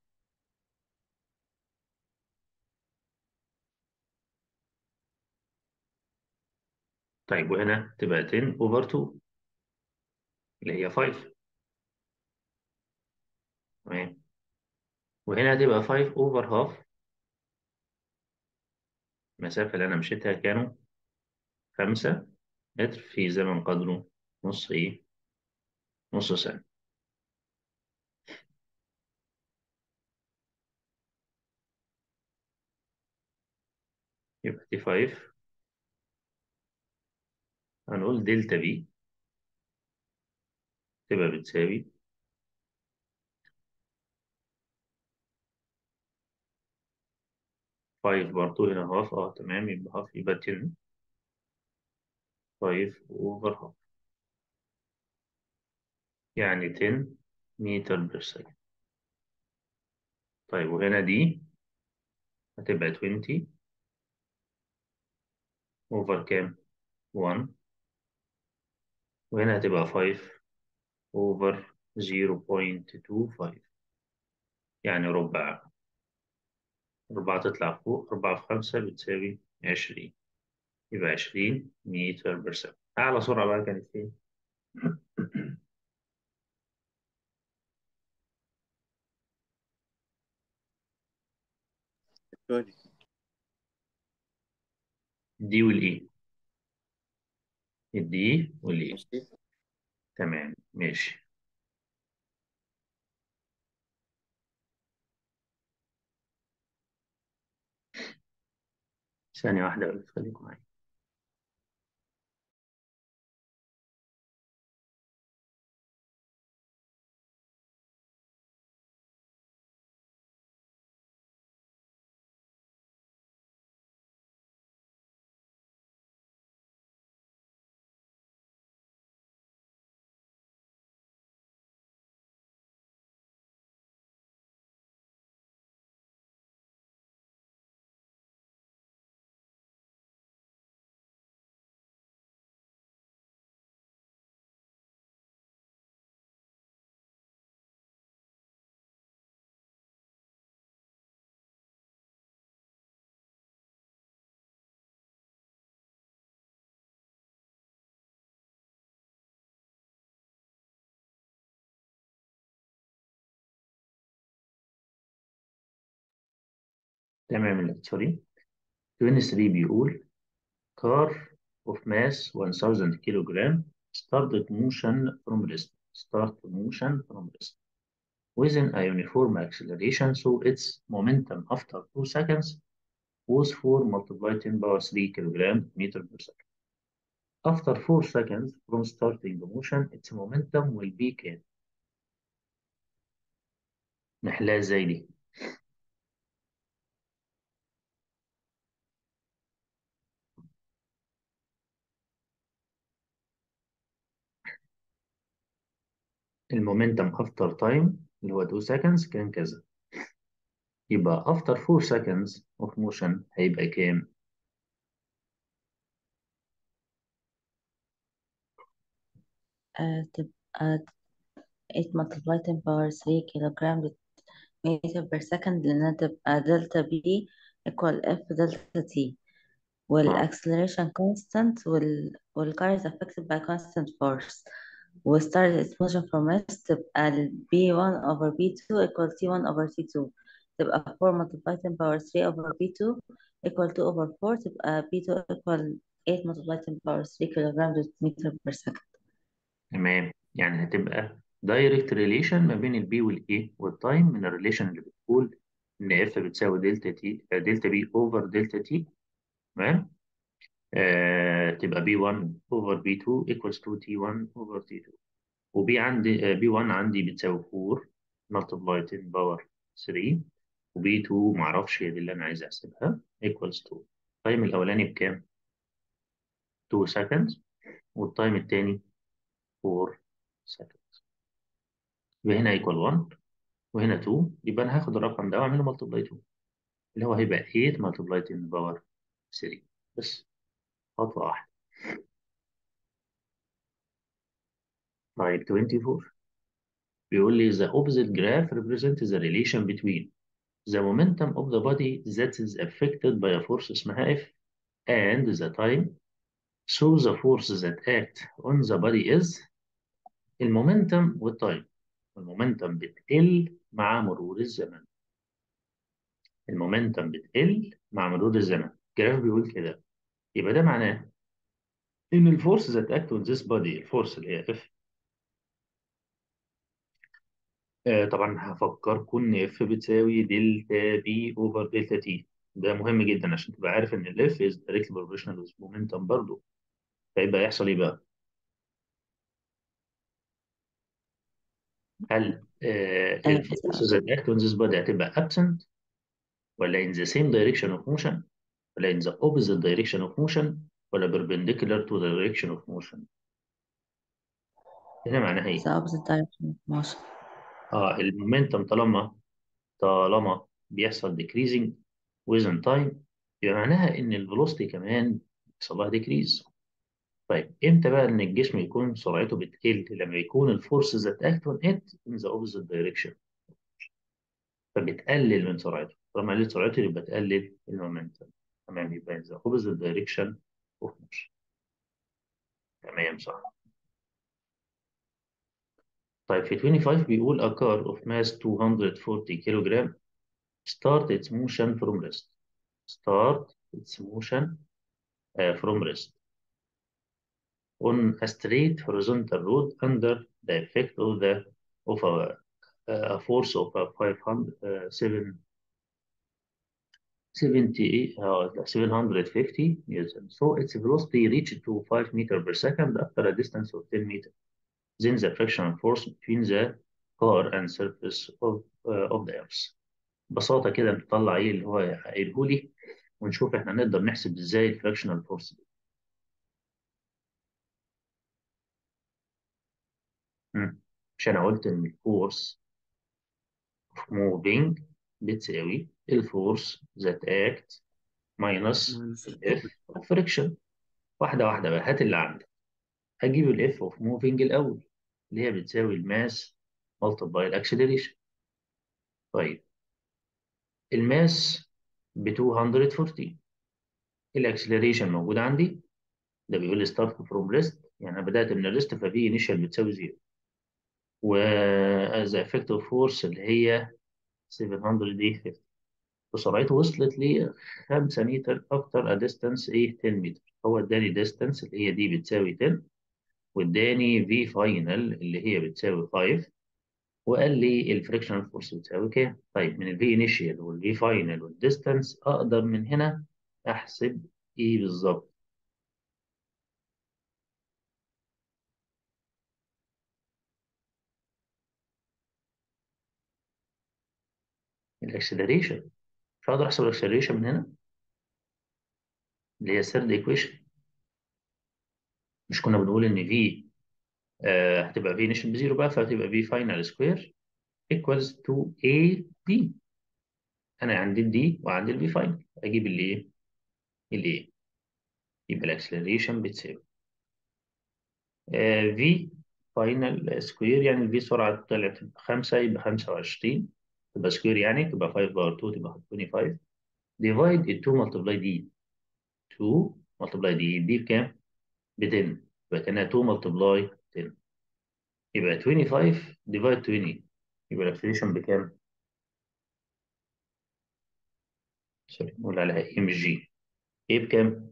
طيب وهنا تبقى عشرة أوفر اتنين اللي هي خمسة. تمام. وهنا هتبقى خمسة أوفر هاف، المسافة اللي أنا مشيتها كانوا خمسة متر في زمن قدره نص إيه؟ نص سنة. يبقى دي خمسة، هنقول دلتا بي تبقى بتساوي خمسة برضه هنا هاف. اه تمام، يبقى هاف يبقى عشرة خمسة اوفر هاف، يعني عشرة متر بير سكند. طيب وهنا دي هتبقى عشرين over كام؟ واحد. وهنا هتبقى خمسة over صفر فاصلة اتنين خمسة، يعني ربع. ربع تطلع فوق، أربعة في خمسة بتساوي عشرين، يبقى عشرين متر بير ثانية. أعلى سرعة بقى كانت فين؟ سوري. دي والإي. الدي والإي. ماشي. تمام ماشي. ثانية واحدة بس خليكم معايا. تمام الاختصاري. اتنين وعشرين بيقول car of mass one thousand kilogram started motion from rest start motion from rest within a uniform acceleration, so its momentum after two seconds was four multiplied ten power three kilogram meter per second. After four seconds from starting the motion, its momentum will be كام؟ نحلها ازاي دي؟ المومنتم after time اللي هو two seconds كان كذا، يبقى after four seconds of motion هيبقى كام؟ آه تبقى eight multiplied ten power three kilogram meter per second، لأنها تبقى دلتا بي equal F دلتا تي، اه والacceleration constant وال والcar is affected by constant force، و start its motion from rest تبقى ال بي one over بي two equal تي one over تي two، تبقى four multiplied ten power three over بي two equal two over four، تبقى بي two equal eight multiplied ten power three kilogram meter per second. تمام، يعني هتبقى دايركت ريليشن ما بين البي والاي والتايم من الريليشن اللي بتقول ان اف بتساوي دلتا تي دلتا بي اوفر دلتا تي. تمام. آه تبقى بي واحد اوفر بي اتنين equals to تي واحد اوفر تي اتنين، وبي عندي بي واحد عندي بتساوي أربعة multiply ten باور تلاتة، وبي اتنين معرفش هي دي اللي انا عايز احسبها equals to التايم الاولاني بكام؟ two seconds، والتايم الثاني four seconds. يبقى هنا equal واحد وهنا اتنين، يبقى انا هاخد الرقم ده واعمله multiply اتنين اللي هو هيبقى تمانية multiply ten باور تلاتة. بس خطوة واحدة. طيب أربعة وعشرين بيقول لي the opposite graph represents the relation between the momentum of the body that is affected by a force اسمها F and the time, so the force that acts on the body is المومنتم والتايم. المومنتم بتقل مع مرور الزمن. المومنتم بتقل مع مرور الزمن. الجراف بيقول كده، يبقى ده معناه ان الفورس that act on this body الفورس اللي هي F. آه طبعا هفكركم ان اف بتساوي دلتا بي اوفر دلتا تي. ده مهم جدا عشان تبقى عارف ان الاف از دايركتلي بروبورشنال وذ مومنتم برضه. فيبقى يحصل ايه بقى؟ هل آه آه الفورس ذات اكت اون ذيس بودي هتبقى absent ولا in the same direction of motion ولا in the opposite direction of motion ولا perpendicular to the direction of motion؟ هنا معناها ايه؟ the opposite direction of motion. اه المومنتم طالما طالما بيحصل decreasing within time، يبقى معناها ان الفيلوسيتي كمان يحصل لها ديكريز. طيب امتى بقى ان الجسم يكون سرعته بتقل؟ لما يكون الفورس ذات اكت اون ات ان ذا اوبوزيت دايركشن، فبتقلل من سرعته. طالما قللت سرعته يبقى تقلل المومنتم. تمام، يبقى ذا اوبوزيت دايركشن اوف موشن. تمام صح. طيب في خمسة وعشرين بيقول a car of mass two hundred forty kilogram start its motion from rest. start its motion uh, from rest on a straight horizontal road under the effect of the of a, a force of a five hundred uh, seven seventy uh, seven hundred fifty newton. So its velocity reached to five meter per second after a distance of ten meters. Then the frictional force between the car and surface of uh, of the earth. ببساطة كده نطلع ايه اللي هو قايله لي، ونشوف احنا نقدر نحسب ازاي الفراكشنال فورس دي. مم. مش انا قلت ان الفورس اوف موفينج بتساوي الفورس ذات اكت ماينس ماينس الاف اوف فريكشن. واحدة واحدة بقى، هات اللي عندك. هجيب الاف اوف موفينج الاول اللي هي بتساوي الماس ملتبلاي الاكسلريشن. طيب الماس ب مئتين وأربعين، الاكسلريشن موجود عندي، ده بيقول لي ستارت فروم ريست، يعني انا بدات من الريست ففي انيشال بتساوي زيرو. وذا افكتيف فورس اللي هي سبعمية دي خمسين، وسرعته وصلت ل خمسة متر اكتر اديستانس ايه عشرة متر. هو اداني ديستانس اللي هي دي بتساوي عشرة، واداني في فاينل اللي هي بتساوي خمسة، وقال لي الفريكشنال فورس بتساوي كام. طيب من الفي انيشال والفي فاينل والديستانس اقدر من هنا احسب ايه بالظبط؟ الاكسلريشن. مش هقدر احسب الاكسلريشن من هنا اللي هي ثيرد ايكويشن. مش كنا بنقول ان في آه هتبقى في نيشن بزيرو بقى، فهتبقى في فاينل سكوير ايكوالز تو اي دي. انا عندي الدي وعندي الفي فاينل، اجيب الايه الايه يبقى الاكسلريشن بتساوي آه في فاينل سكوير، يعني الفي سرعه طلعت خمسة يبقى خمسة وعشرين، تبقى سكوير يعني تبقى خمسة باور اتنين تبقى خمسة وعشرين، ديفايد ال اتنين ملتبلاي دي. اتنين ملتبلاي دي دي بكام؟ ب عشرة، يبقى كانها اتنين ملتبلاي عشرة، يبقى خمسة وعشرين ديفايد عشرين، يبقى الاكسلريشن بكام؟ سوري نقول عليها ام جي. ايه بكام؟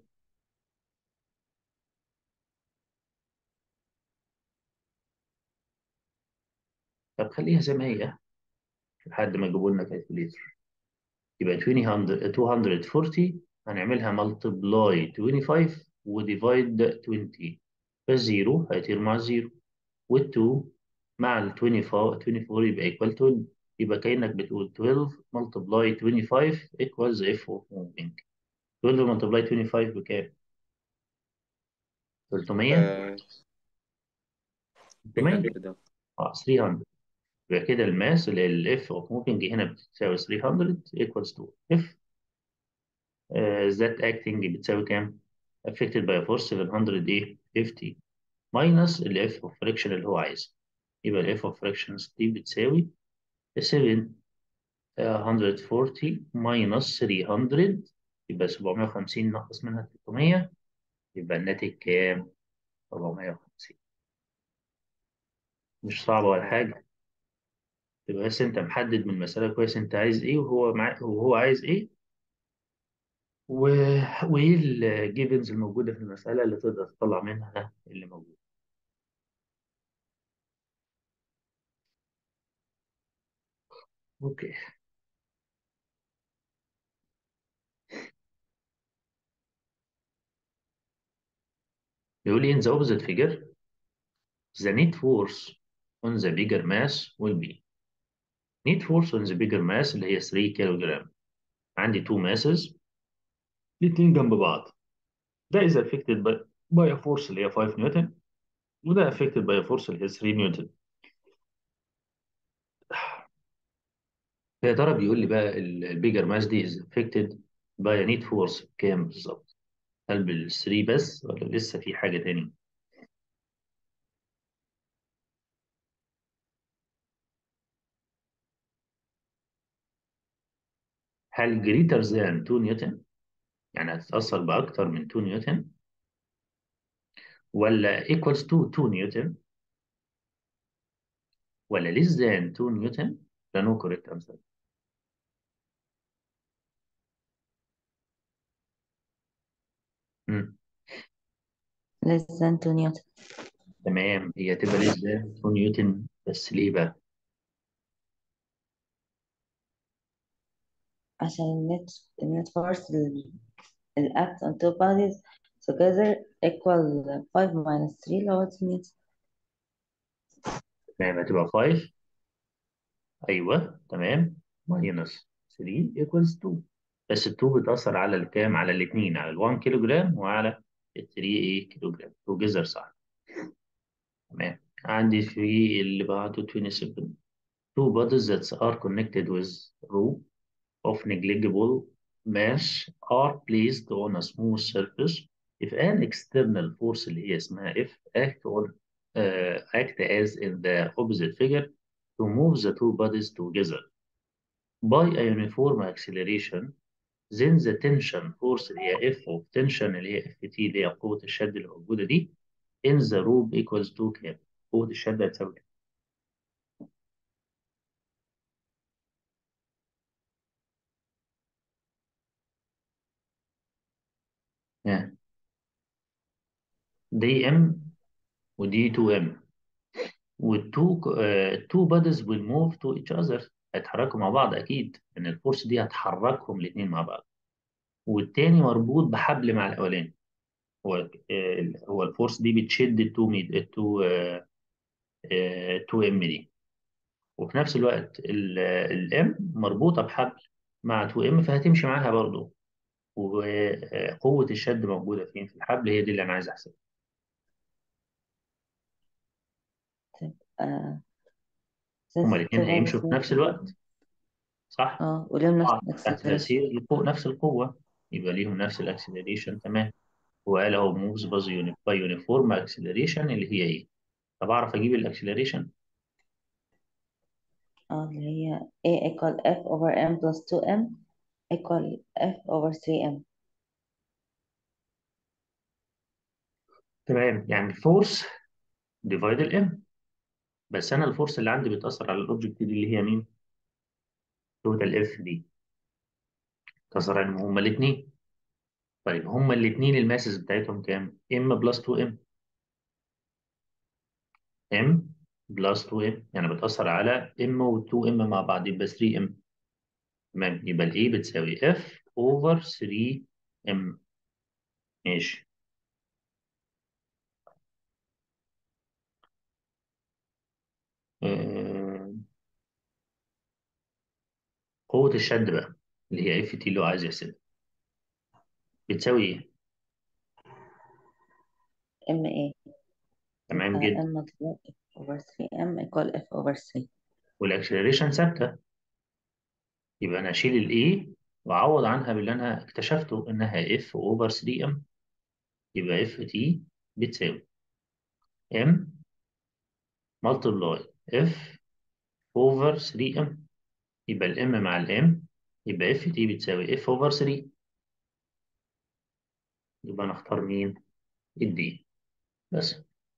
طب خليها زي ما هي لحد ما يجيبوا لنا كالكوليتر. يبقى ميتين ميتين وأربعين هنعملها ملتبلاي خمسة وعشرين وديفايد عشرين، فالزيرو هيطير مع الزيرو، وال2 مع ال اربعة وعشرين يبقى ايكوال اتناشر. يبقى كأنك بتقول اتناشر ملتبلاي خمسة وعشرين ايكوالز اف اوف موفينج. اتناشر ملتبلاي خمسة وعشرين بكام؟ تلتمية. آه تلتمية تلتمية ده. اه تلتمية. يبقى كده الماس اللي هي الاف اوف موفينج هنا بتساوي تلتمية ايكوالز تو اف ذات اكتنج بتساوي كام؟ affected by a force سبعمية ايه خمسين ماينس الاف اوف فريكشن اللي هو عايزه. يبقى الاف اوف فريكشنز دي بتساوي سبعمية وأربعين ماينس تلتمية، يبقى سبعمية وخمسين ناقص منها تلتمية، يبقى الناتج كام؟ أربعمية وخمسين. مش صعبة ولا حاجة، تبقى بس انت محدد من المسألة كويس انت عايز ايه وهو مع... وهو عايز ايه، و... وايه الجيفنز الموجودة في المسألة اللي تقدر تطلع منها اللي موجود. اوكي. بيقول لي in the opposite figure the net force on the bigger mass will be. net force on the bigger mass اللي هي تلاتة كيلو جرام. عندي two masses الاتنين جنب بعض. ده is affected by, by a force اللي هي خمسة نيوتن، وده affected by a force اللي هي تلاتة نيوتن. يا ترى بيقول لي بقى البيجر ماس دي is affected by a net force كام بالظبط؟ هل بالثري بس ولا لسه في حاجة تاني؟ هل greater than اتنين نيوتن؟ يعني هتتأثر بأكتر من اتنين نيوتن ولا equals to اتنين نيوتن ولا less than اتنين نيوتن؟ ده no correct answer. مم. less than two نيوتن. تمام، هي تبقى less than اتنين نيوتن، بس ليه بقى؟ عشان النت النت force ال act on two bodies together equal five minus three اللي هو two نيوتن. تمام، هتبقى خمسة. أيوه تمام، minus تلاتة equals اتنين. بس ال اتنين بتأثر على الكام؟ على الاثنين، على ال واحد كيلو جرام وعلى ال تلاتة ايه كيلو جرام together، صح؟ تمام. عندي في اللي بعده سبعة وعشرين. Two bodies that are connected with rope of negligible mass are placed on a smooth surface if an external force اللي هي اسمها F act on uh, act as in the opposite figure to move the two bodies together by a uniform acceleration, then the tension force اللي هي F of tension اللي هي اف تي اللي هي قوة الشد اللي موجودة دي in the rope equals to كام؟ قوة الشد هتساوي كام؟ يعني دي ام ودي اتنين ام، والتو التو باديز will move to each other، هيتحركوا مع بعض اكيد ان الفورس دي هتحركهم الاثنين مع بعض، والتاني مربوط بحبل مع الاولاني. هو آه، هو الفورس دي بتشد التو ميد التو اتنين ام دي، وفي نفس الوقت الام مربوطه بحبل مع اتنين ام فهتمشي معاها برضو، وقوه الشد موجوده فين في الحبل، هي دي اللي انا عايز احسبها. تبقى هما since the الاثنين two هيمشوا bodies في move نفس الوقت، together صح؟ اه ولهم نفس طبعا تحت الاكسلريشن. تأثير فوق نفس القوة، يبقى ليهم نفس الاكسلريشن. تمام. وقال اهو موفز باز باي يونيفورم اكسلريشن اللي هي ايه؟ طب اعرف اجيب الاكسلريشن؟ اه اللي هي A equal F over M plus two M equal F over three M. تمام، يعني فورس ديفايد الام، بس انا الفورس اللي عندي بتأثر على الاوبجكت دي اللي هي مين؟ توتال اف دي، تأثر عليهم هما الاثنين. طيب هما الاثنين الماسس بتاعتهم كام؟ ام بلس اتنين ام، ام بلس اتنين ام، يعني بتأثر على ام و اتنين ام مع بعض يبقى تلاتة ام. تمام، يبقى الاي بتساوي اف اوفر تلاتة ام. ماشي. آه، قوة الشد بقى اللي هي اف تي اللي هو عايز يحسبها بتساوي ايه؟ M A تمام يبقى جدا. M multiplied F over three M equal F over three. والاكسلريشن ثابتة، يبقى انا اشيل الاي واعوض عنها باللي انا اكتشفته انها اف اوفر تلاتة ام، يبقى اف تي بتساوي ام ملتبلاي اف اوفر تلاتة ام، يبقى الام مع الام يبقى اف تي بتساوي اف اوفر تلاتة. يبقى نختار مين؟ الدي بس.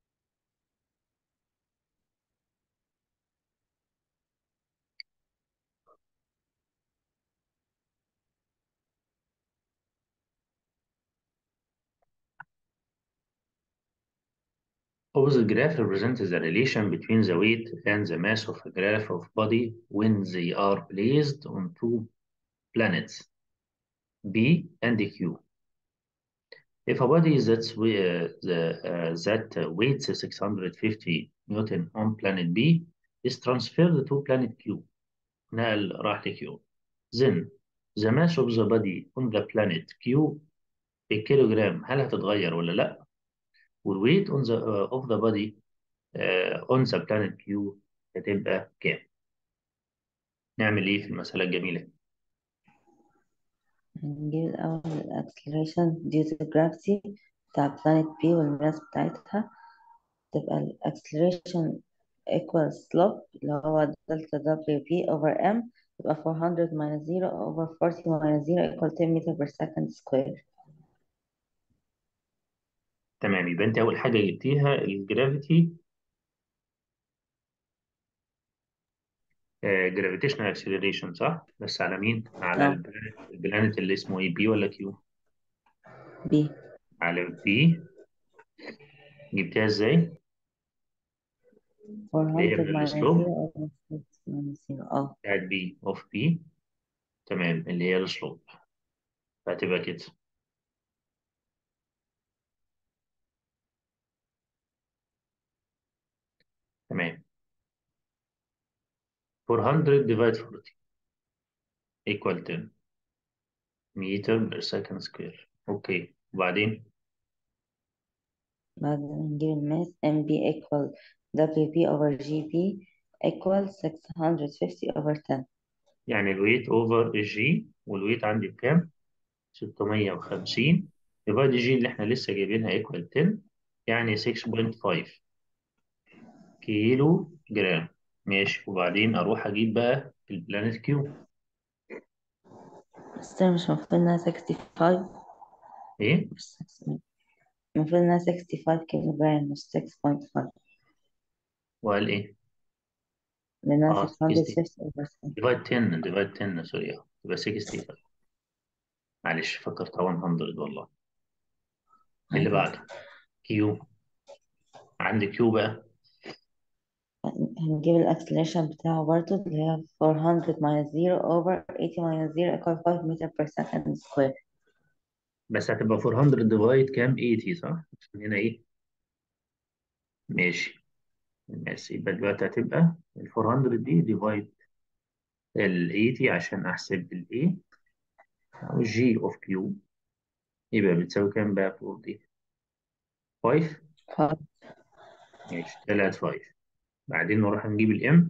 Opposite graph represents the relation between the weight and the mass of a graph of body when they are placed on two planets B and Q. If a body that's we- uh, the, uh, that weighs six hundred fifty Newton on planet B is transferred to planet Q، نقل راح ل Q. Then the mass of the body on the planet Q بالكيلوجرام هل هتتغير ولا لا؟ والweight on the uh, of the body uh, on the planet Q هتبقى كام؟ نعمل ايه في المسألة الجميلة؟ هنجيب الأول ال acceleration due to gravity بتاع planet B والماس بتاعتها، تبقى ال acceleration equal slope اللي هو delta W B over M، تبقى four hundred minus zero over forty minus zero equal ten meter per second square. تمام، يبقى انت اول حاجه جبتيها الجرافيتي، جرافيتيشنال اكسلريشن صح؟ بس على مين؟ على اه البلانت البلانت اللي اسمه ايه، بي ولا كيو؟ B على بي. جبتها ازاي؟ اللي هي four hundred من minus السلوب zero over forty minus zero اه بتاعت بي اوف بي. تمام، اللي هي السلوب، فهتبقى كده. تمام، four hundred divided forty equal ten متر per second square. اوكي، وبعدين بعدين نجيب الماس M B equal W B over G B equal six hundred fifty over ten. يعني الويت اوفر الجي، والويت عندي بكام؟ ستمية وخمسين ديفايد جي اللي احنا لسه جايبينها ايكوال عشرة، يعني ستة فاصلة خمسة كيلو جرام. ماشي، وبعدين اروح اجيب بقى البلانت كيو. بس ده مش المفروض انها sixty-five، ايه؟ مش six- المفروض انها sixty-five كيلو جرام مش six point five، وقال ايه؟ لانها اه ستين six hundred fifty over ten. ديفايد عشرة ديفايد عشرة سوري، اه يبقى ستة وستين. معلش فكرت مية والله. اللي عادي. بعده كيو. عندي كيو بقى. هنجيب الاكسلريشن بتاعه برضو اللي هي four hundred minus zero over eighty minus zero equal five meter per second square. بس هتبقى أربعمية ديفايد كام؟ تمانين صح؟ عشان هنا ايه؟ ماشي. ماشي، يبقى دلوقتي هتبقى ال أربعمية دي ديفايد ال تمانين عشان احسب ال A او جي اوف كيو، يبقى بتساوي كام بقى فوق دي؟ خمسة. five. ماشي، طلعت خمسة. بعدين نروح نجيب الام.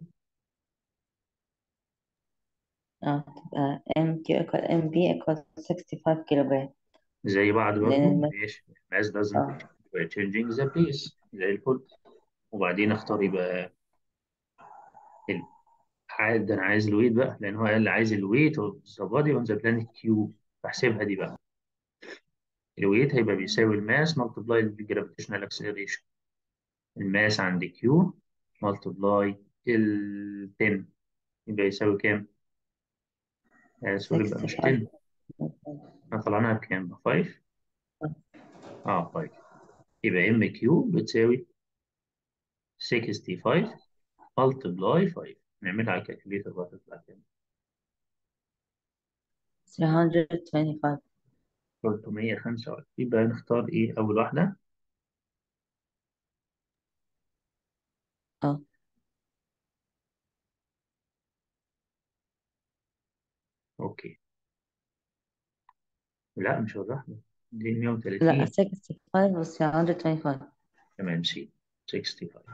اه تبقى M Q equal M B equal sixty-five كيلوغرام، زي بعض لأن برضو. الماس ماشي، mass doesn't اه change by changing the place زي الفل. وبعدين اختار يبقى ال- عاد انا عايز الويت بقى، لان هو قال لي عايز الويت اوف ذا بادي اون ذا بلانيت كيو. فاحسبها دي بقى. الويت هيبقى بيساوي الماس ملتبلاي الجرافيتيشنال اكسلريشن. الماس عند كيو ملتبلاي ال عشرة، يبقى يساوي كام؟ آه سوري بقى، مش sixty-five. عشرة. احنا طلعناها بكام؟ ب خمسة. اه خمسة. يبقى ام كيو بتساوي خمسة وستين ملتبلاي خمسة. نعملها على الكالكوليتر بقى تطلع كام؟ three hundred twenty-five. تلتمية وخمسة وعشرين. يبقى نختار ايه اول واحده؟ اه اوكي. لا مش اول واحده، دي لا مية وتلاتين. sixty-five و three hundred twenty-five. تمام، سي خمسة وستين.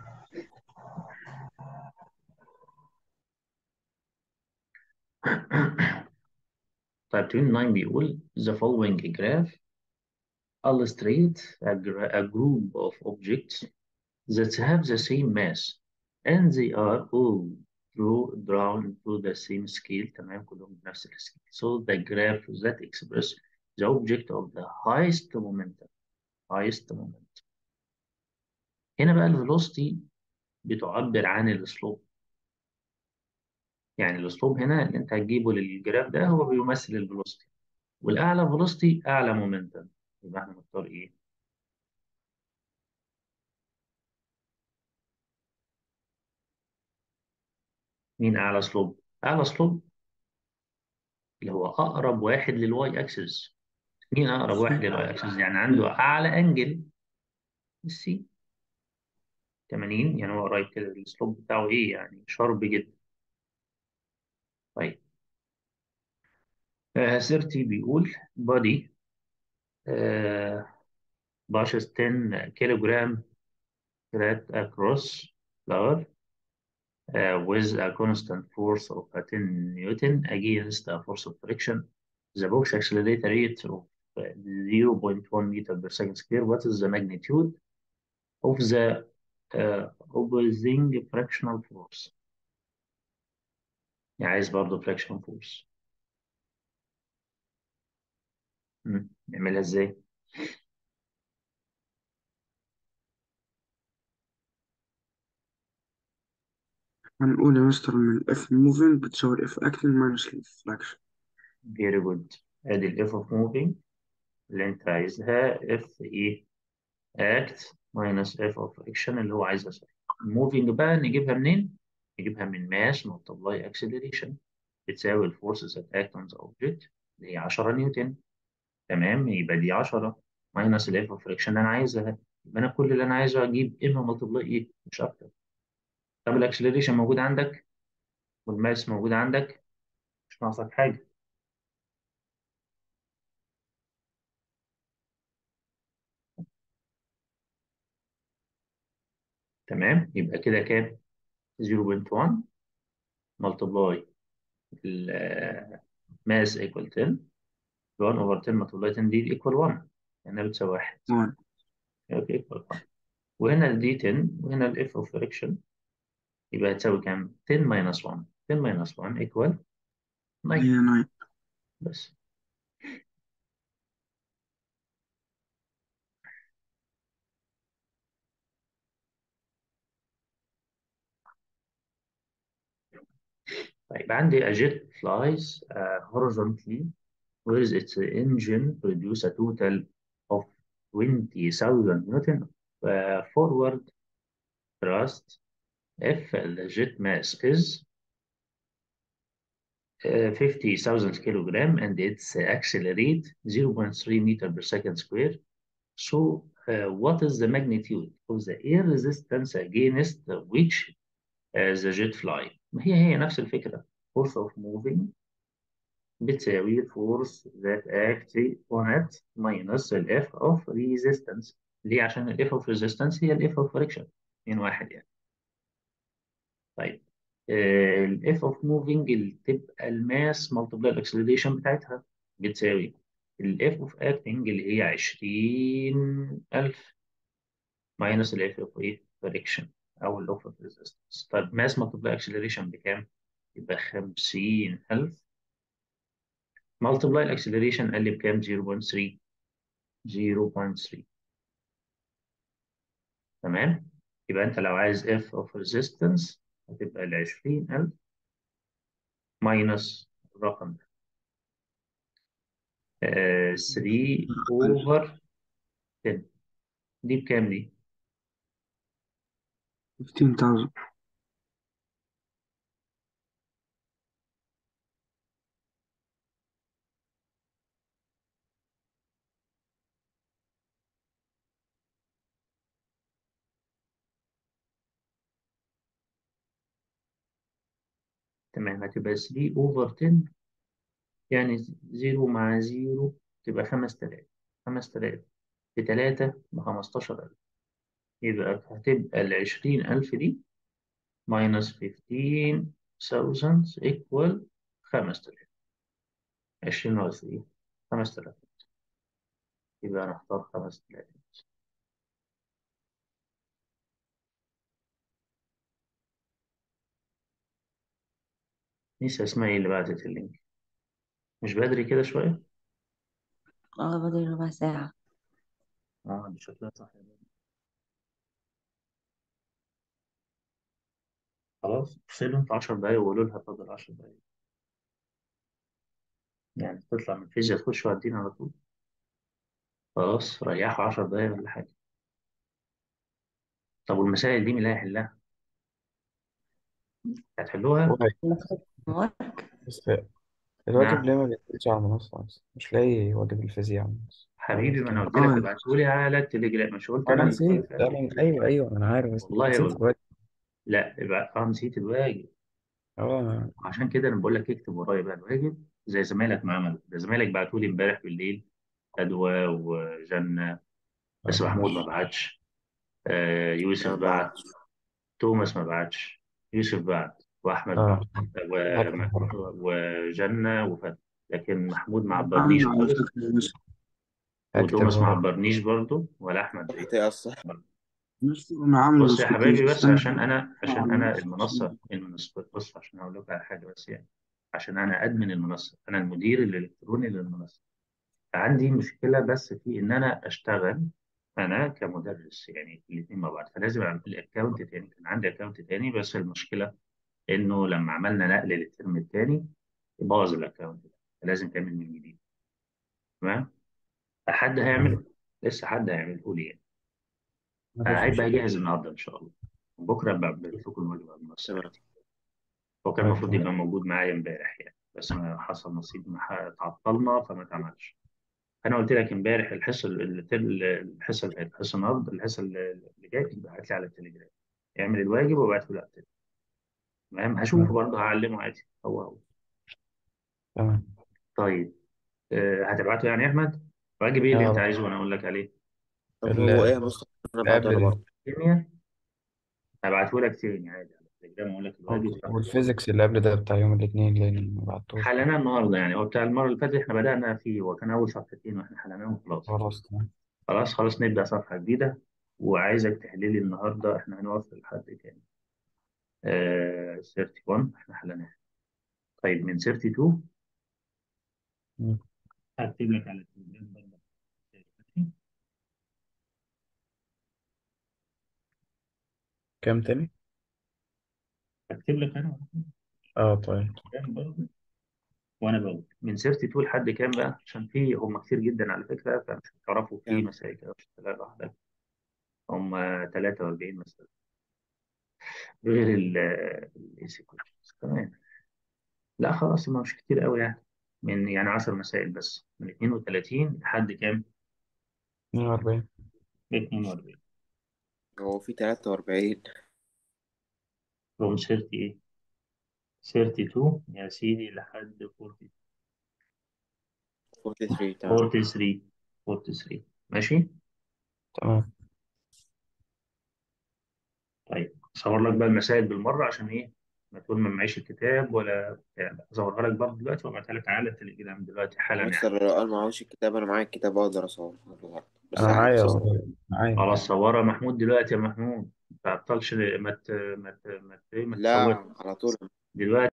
طيب تمانين بيقول the following graph illustrate a, gra- a group of objects that have the same mass and they are all draw, drawn to the same scale. تمام، كلهم بنفس السكيل. So the graph that express the object of the highest momentum highest momentum. هنا بقى الفيلوسيتي بتعبر عن الاسلوب. يعني الاسلوب هنا اللي انت هتجيبه للجراف ده هو بيمثل الفيلوسيتي، والاعلى فيلوسيتي اعلى مومنتم. يبقى احنا نختار ايه؟ مين اعلى سلوب؟ اعلى سلوب اللي هو اقرب واحد للواي اكسس. مين اقرب واحد للواي اكسس؟ يعني عنده اعلى انجل، السي. تمانين يعني هو قريب كده. السلوب بتاعه ايه؟ يعني شارب جدا. طيب آه ثلاثين بيقول body آه باشس عشرة كيلو جرام flat across floor uh, with a constant force of ten نيوتن against a force of friction The box accelerates rate of zero point one meter per second square. What is the magnitude of the uh, opposing fractional force؟ يعني عايز برضه fractional force. مم. نعملها ازاي؟ هنقول يا مستر إن ال F moving بتساوي ال F acting minus ال F fraction. Very good. ادي ال F of moving اللي انت عايزها F ايه؟ act minus F of action اللي هو عايزها صح. moving بقى نجيبها منين؟ نجيبها من mass multiply acceleration بتساوي ال forces that act on the object اللي هي عشرة نيوتن. تمام، يبقى دي عشرة minus ال F of friction اللي انا عايزها. يبقى انا كل اللي انا عايزه اجيب اما multiply ايه؟ مش اكتر. طب الاكسلريشن موجود عندك والماس موجود عندك، مش ناقصك حاجه. تمام، يبقى كده كام؟ زيرو بوينت واحد multiply الماس equal عشرة، واحد over عشرة multiply عشرة دي equal واحد، لأنها بتساوي واحد. one. اوكي equal واحد. وهنا ال دي عشرة وهنا ال F of friction يبقى هتساوي كام؟ عشرة minus واحد. عشرة minus واحد equal هي تسعة nine. بس. طيب عندي a jet flies uh, horizontally where its engine produce a total of twenty thousand newton uh, forward thrust if the jet mass is uh, fifty thousand kilogram and its accelerate zero point three meter per second square. So uh, what is the magnitude of the air resistance against which uh, the jet fly؟ ما هي هي نفس الفكرة. force of moving بتساوي force that acts on it minus ال F of resistance. ليه؟ عشان ال F of resistance هي ال F of friction من واحد يعني. طيب آه، ال F of moving اللي تبقى الماس multiply الاكسلريشن بتاعتها بتساوي ال F of acting اللي هي عشرين ألف minus ال F of ايه؟ friction أو ال F of resistance. طيب mass multiply acceleration بكام؟ يبقى خمسين ألف multiply الاكسلريشن قال لي بكام؟ زيرو بوينت تلاتة. زيرو بوينت تلاتة. تمام، يبقى انت لو عايز F of resistance هتبقى ال عشرين ألف minus الرقم ده آه تلاتة over عشرة. دي بكام دي؟ fifteen thousand. تمام، هتبقى تلاتة over عشرة يعني صفر مع صفر تبقى خمسة آلاف. خمسة آلاف في تلاتة ب خمستاشر ألف. يبقى هتبقى ال عشرين ألف دي minus خمستاشر ألف equal خمسة آلاف. عشرين ناقص ايه؟ خمسة آلاف. يبقى هنختار خمسة آلاف. نسى اسمها ايه اللي بعتت اللينك؟ مش بدري كده شوية؟ اه بدري ربع ساعة. اه دي شكلها صح يا بابا. خلاص افصلهم في عشر دقايق وقولوا لها فاضل عشر دقايق. يعني تطلع من الفيزياء تخش على الدين على طول. خلاص ريحوا عشر دقايق ولا حاجة. طب والمسائل دي مين اللي هيحلها؟ هتحلوها؟ واي. المفروض موافق. بس الواجب نعم ليه ما بينزلش على المنصة أصلا؟ مش لاقي واجب الفيزياء على المنصة. حبيبي، عملت ما انا إيه؟ قلت لك اه ابعتهولي على التليجرام، مش قلت أنا انا المرة اللي نسيت فاتت؟ أنا أيوه أيوه أنا عارف بس والله نسيت قلت. الواجب. لا ابعت، اه نسيت الواجب. أه. عشان كده انا بقول لك اكتب ورايا بقى الواجب زي زمايلك ما عملوا. ده زمايلك بعتولي امبارح بالليل، أدوى وجنة، بس أه محمود ما ماشي. بعتش. آه يوسف أربعة. بعت. توماس ما بعتش. يوسف بعت وأحمد أه بعت هكتب و- وراك. وجنة وفتحي. لكن محمود ما عامل عبرنيش على خالص، فكرة بس هكتب وتوماس ما ورا. عبرنيش برضو، ولا احمد. تحت اصلا. بس أنا عامله بص بس يا كنت مش حبايبي، بس مستني عشان انا عشان أعمل انا نفسي المنصه المنصه بص، عشان اقول لك على حاجه بس يعني، عشان انا ادمن المنصه، انا المدير الالكتروني للمنصه. فعندي مشكله بس في ان انا اشتغل انا كمدرس، يعني الاثنين مع بعض، فلازم اعمل الاكونت تاني. كان عندي اكونت تاني، بس المشكله انه لما عملنا نقل للترم الثاني باظ الاكونت ده، فلازم تعمل من جديد. تمام. حد تمام. هيعمله، لسه حد هيعمله لي يعني. مفيش هيبقى مشكلة. جاهز النهارده ان شاء الله، بكره بعمل لكم الواجب على المنصه تمام. عادي. هو كان طيب المفروض تمام. يبقى موجود معايا امبارح يعني، بس ما حصل نصيب، ما ح- تعطلنا فما اتعملش. انا قلت لك امبارح الحصه ال- ال- الحصه الحصه النهارده، الحصه اللي جايه ابعت لي على التليجرام، اعمل الواجب وابعته لي على التليجرام. تمام، هشوفه تمام. برضه، هعلمه عادي هو هو. تمام. طيب، آه، هتبعته يعني يا احمد؟ واجب ايه اللي انت اه عايزه وانا اقول لك عليه؟ طب ال- هو ايه يا مستر؟ انا اللي بعته قبل انا ده، برضه. كيمياء. هبعته لك تاني عادي على التليجرام، اقول لك الواجب تاخده برضه. والفيزيكس اللي قبل ده بتاع يوم الاثنين لأن ما بعتوش. حلناه النهارده يعني، هو بتاع المره اللي فاتت احنا بدانا فيه، هو كان اول صفحتين واحنا حلناهم خلاص. خلاص تمام. خلاص خلاص، نبدا صفحه جديده. وعايزك تحللي النهارده، احنا هنوصل لحد كام؟ آه واحد وثلاثين احنا حلناها. طيب من اتنين وثلاثين مم. هكتب لك على التليجرام برضه. ماشي؟ كام تاني؟ هكتب لك انا اه طيب. كام برضه. وانا بقول من اتنين وثلاثين لحد كام بقى، عشان في هم كتير جدا على فكره، فمش هتعرفوا في كام؟ مسائل كده مش هتلاقي لوحدك. هم تلاتة واربعين مسألة غير ال الإيسي كويشنز كمان. لا خلاص، ما مش كتير قوي يعني، من يعني عشر مسائل بس، من اتنين وثلاثين لحد كام؟ اتنين وأربعين. اتنين واربعين. هو في تلاتة وأربعين. from ثلاثين ايه؟ اتنين وثلاثين يا سيدي لحد اربعين. تلاتة وأربعين تمام. اربعة واربعين. اربعة واربعين ماشي. تمام. طيب صور لك بقى المسائل بالمره، عشان ايه؟ ما تقول ما معيش الكتاب ولا بتاع، اصورها لك برضه دلوقتي وابعتها لك على التليجرام دلوقتي حالا يعني. مستر لو قال معهوش الكتاب أنا معايا الكتاب أقدر أصور بس أنا عادي معايا صور. والله. معايا. خلاص صورها محمود دلوقتي يا محمود، ما تعطلش، ما ت- ما ت- ما ت- ما لا تصور على طول. دلوقتي.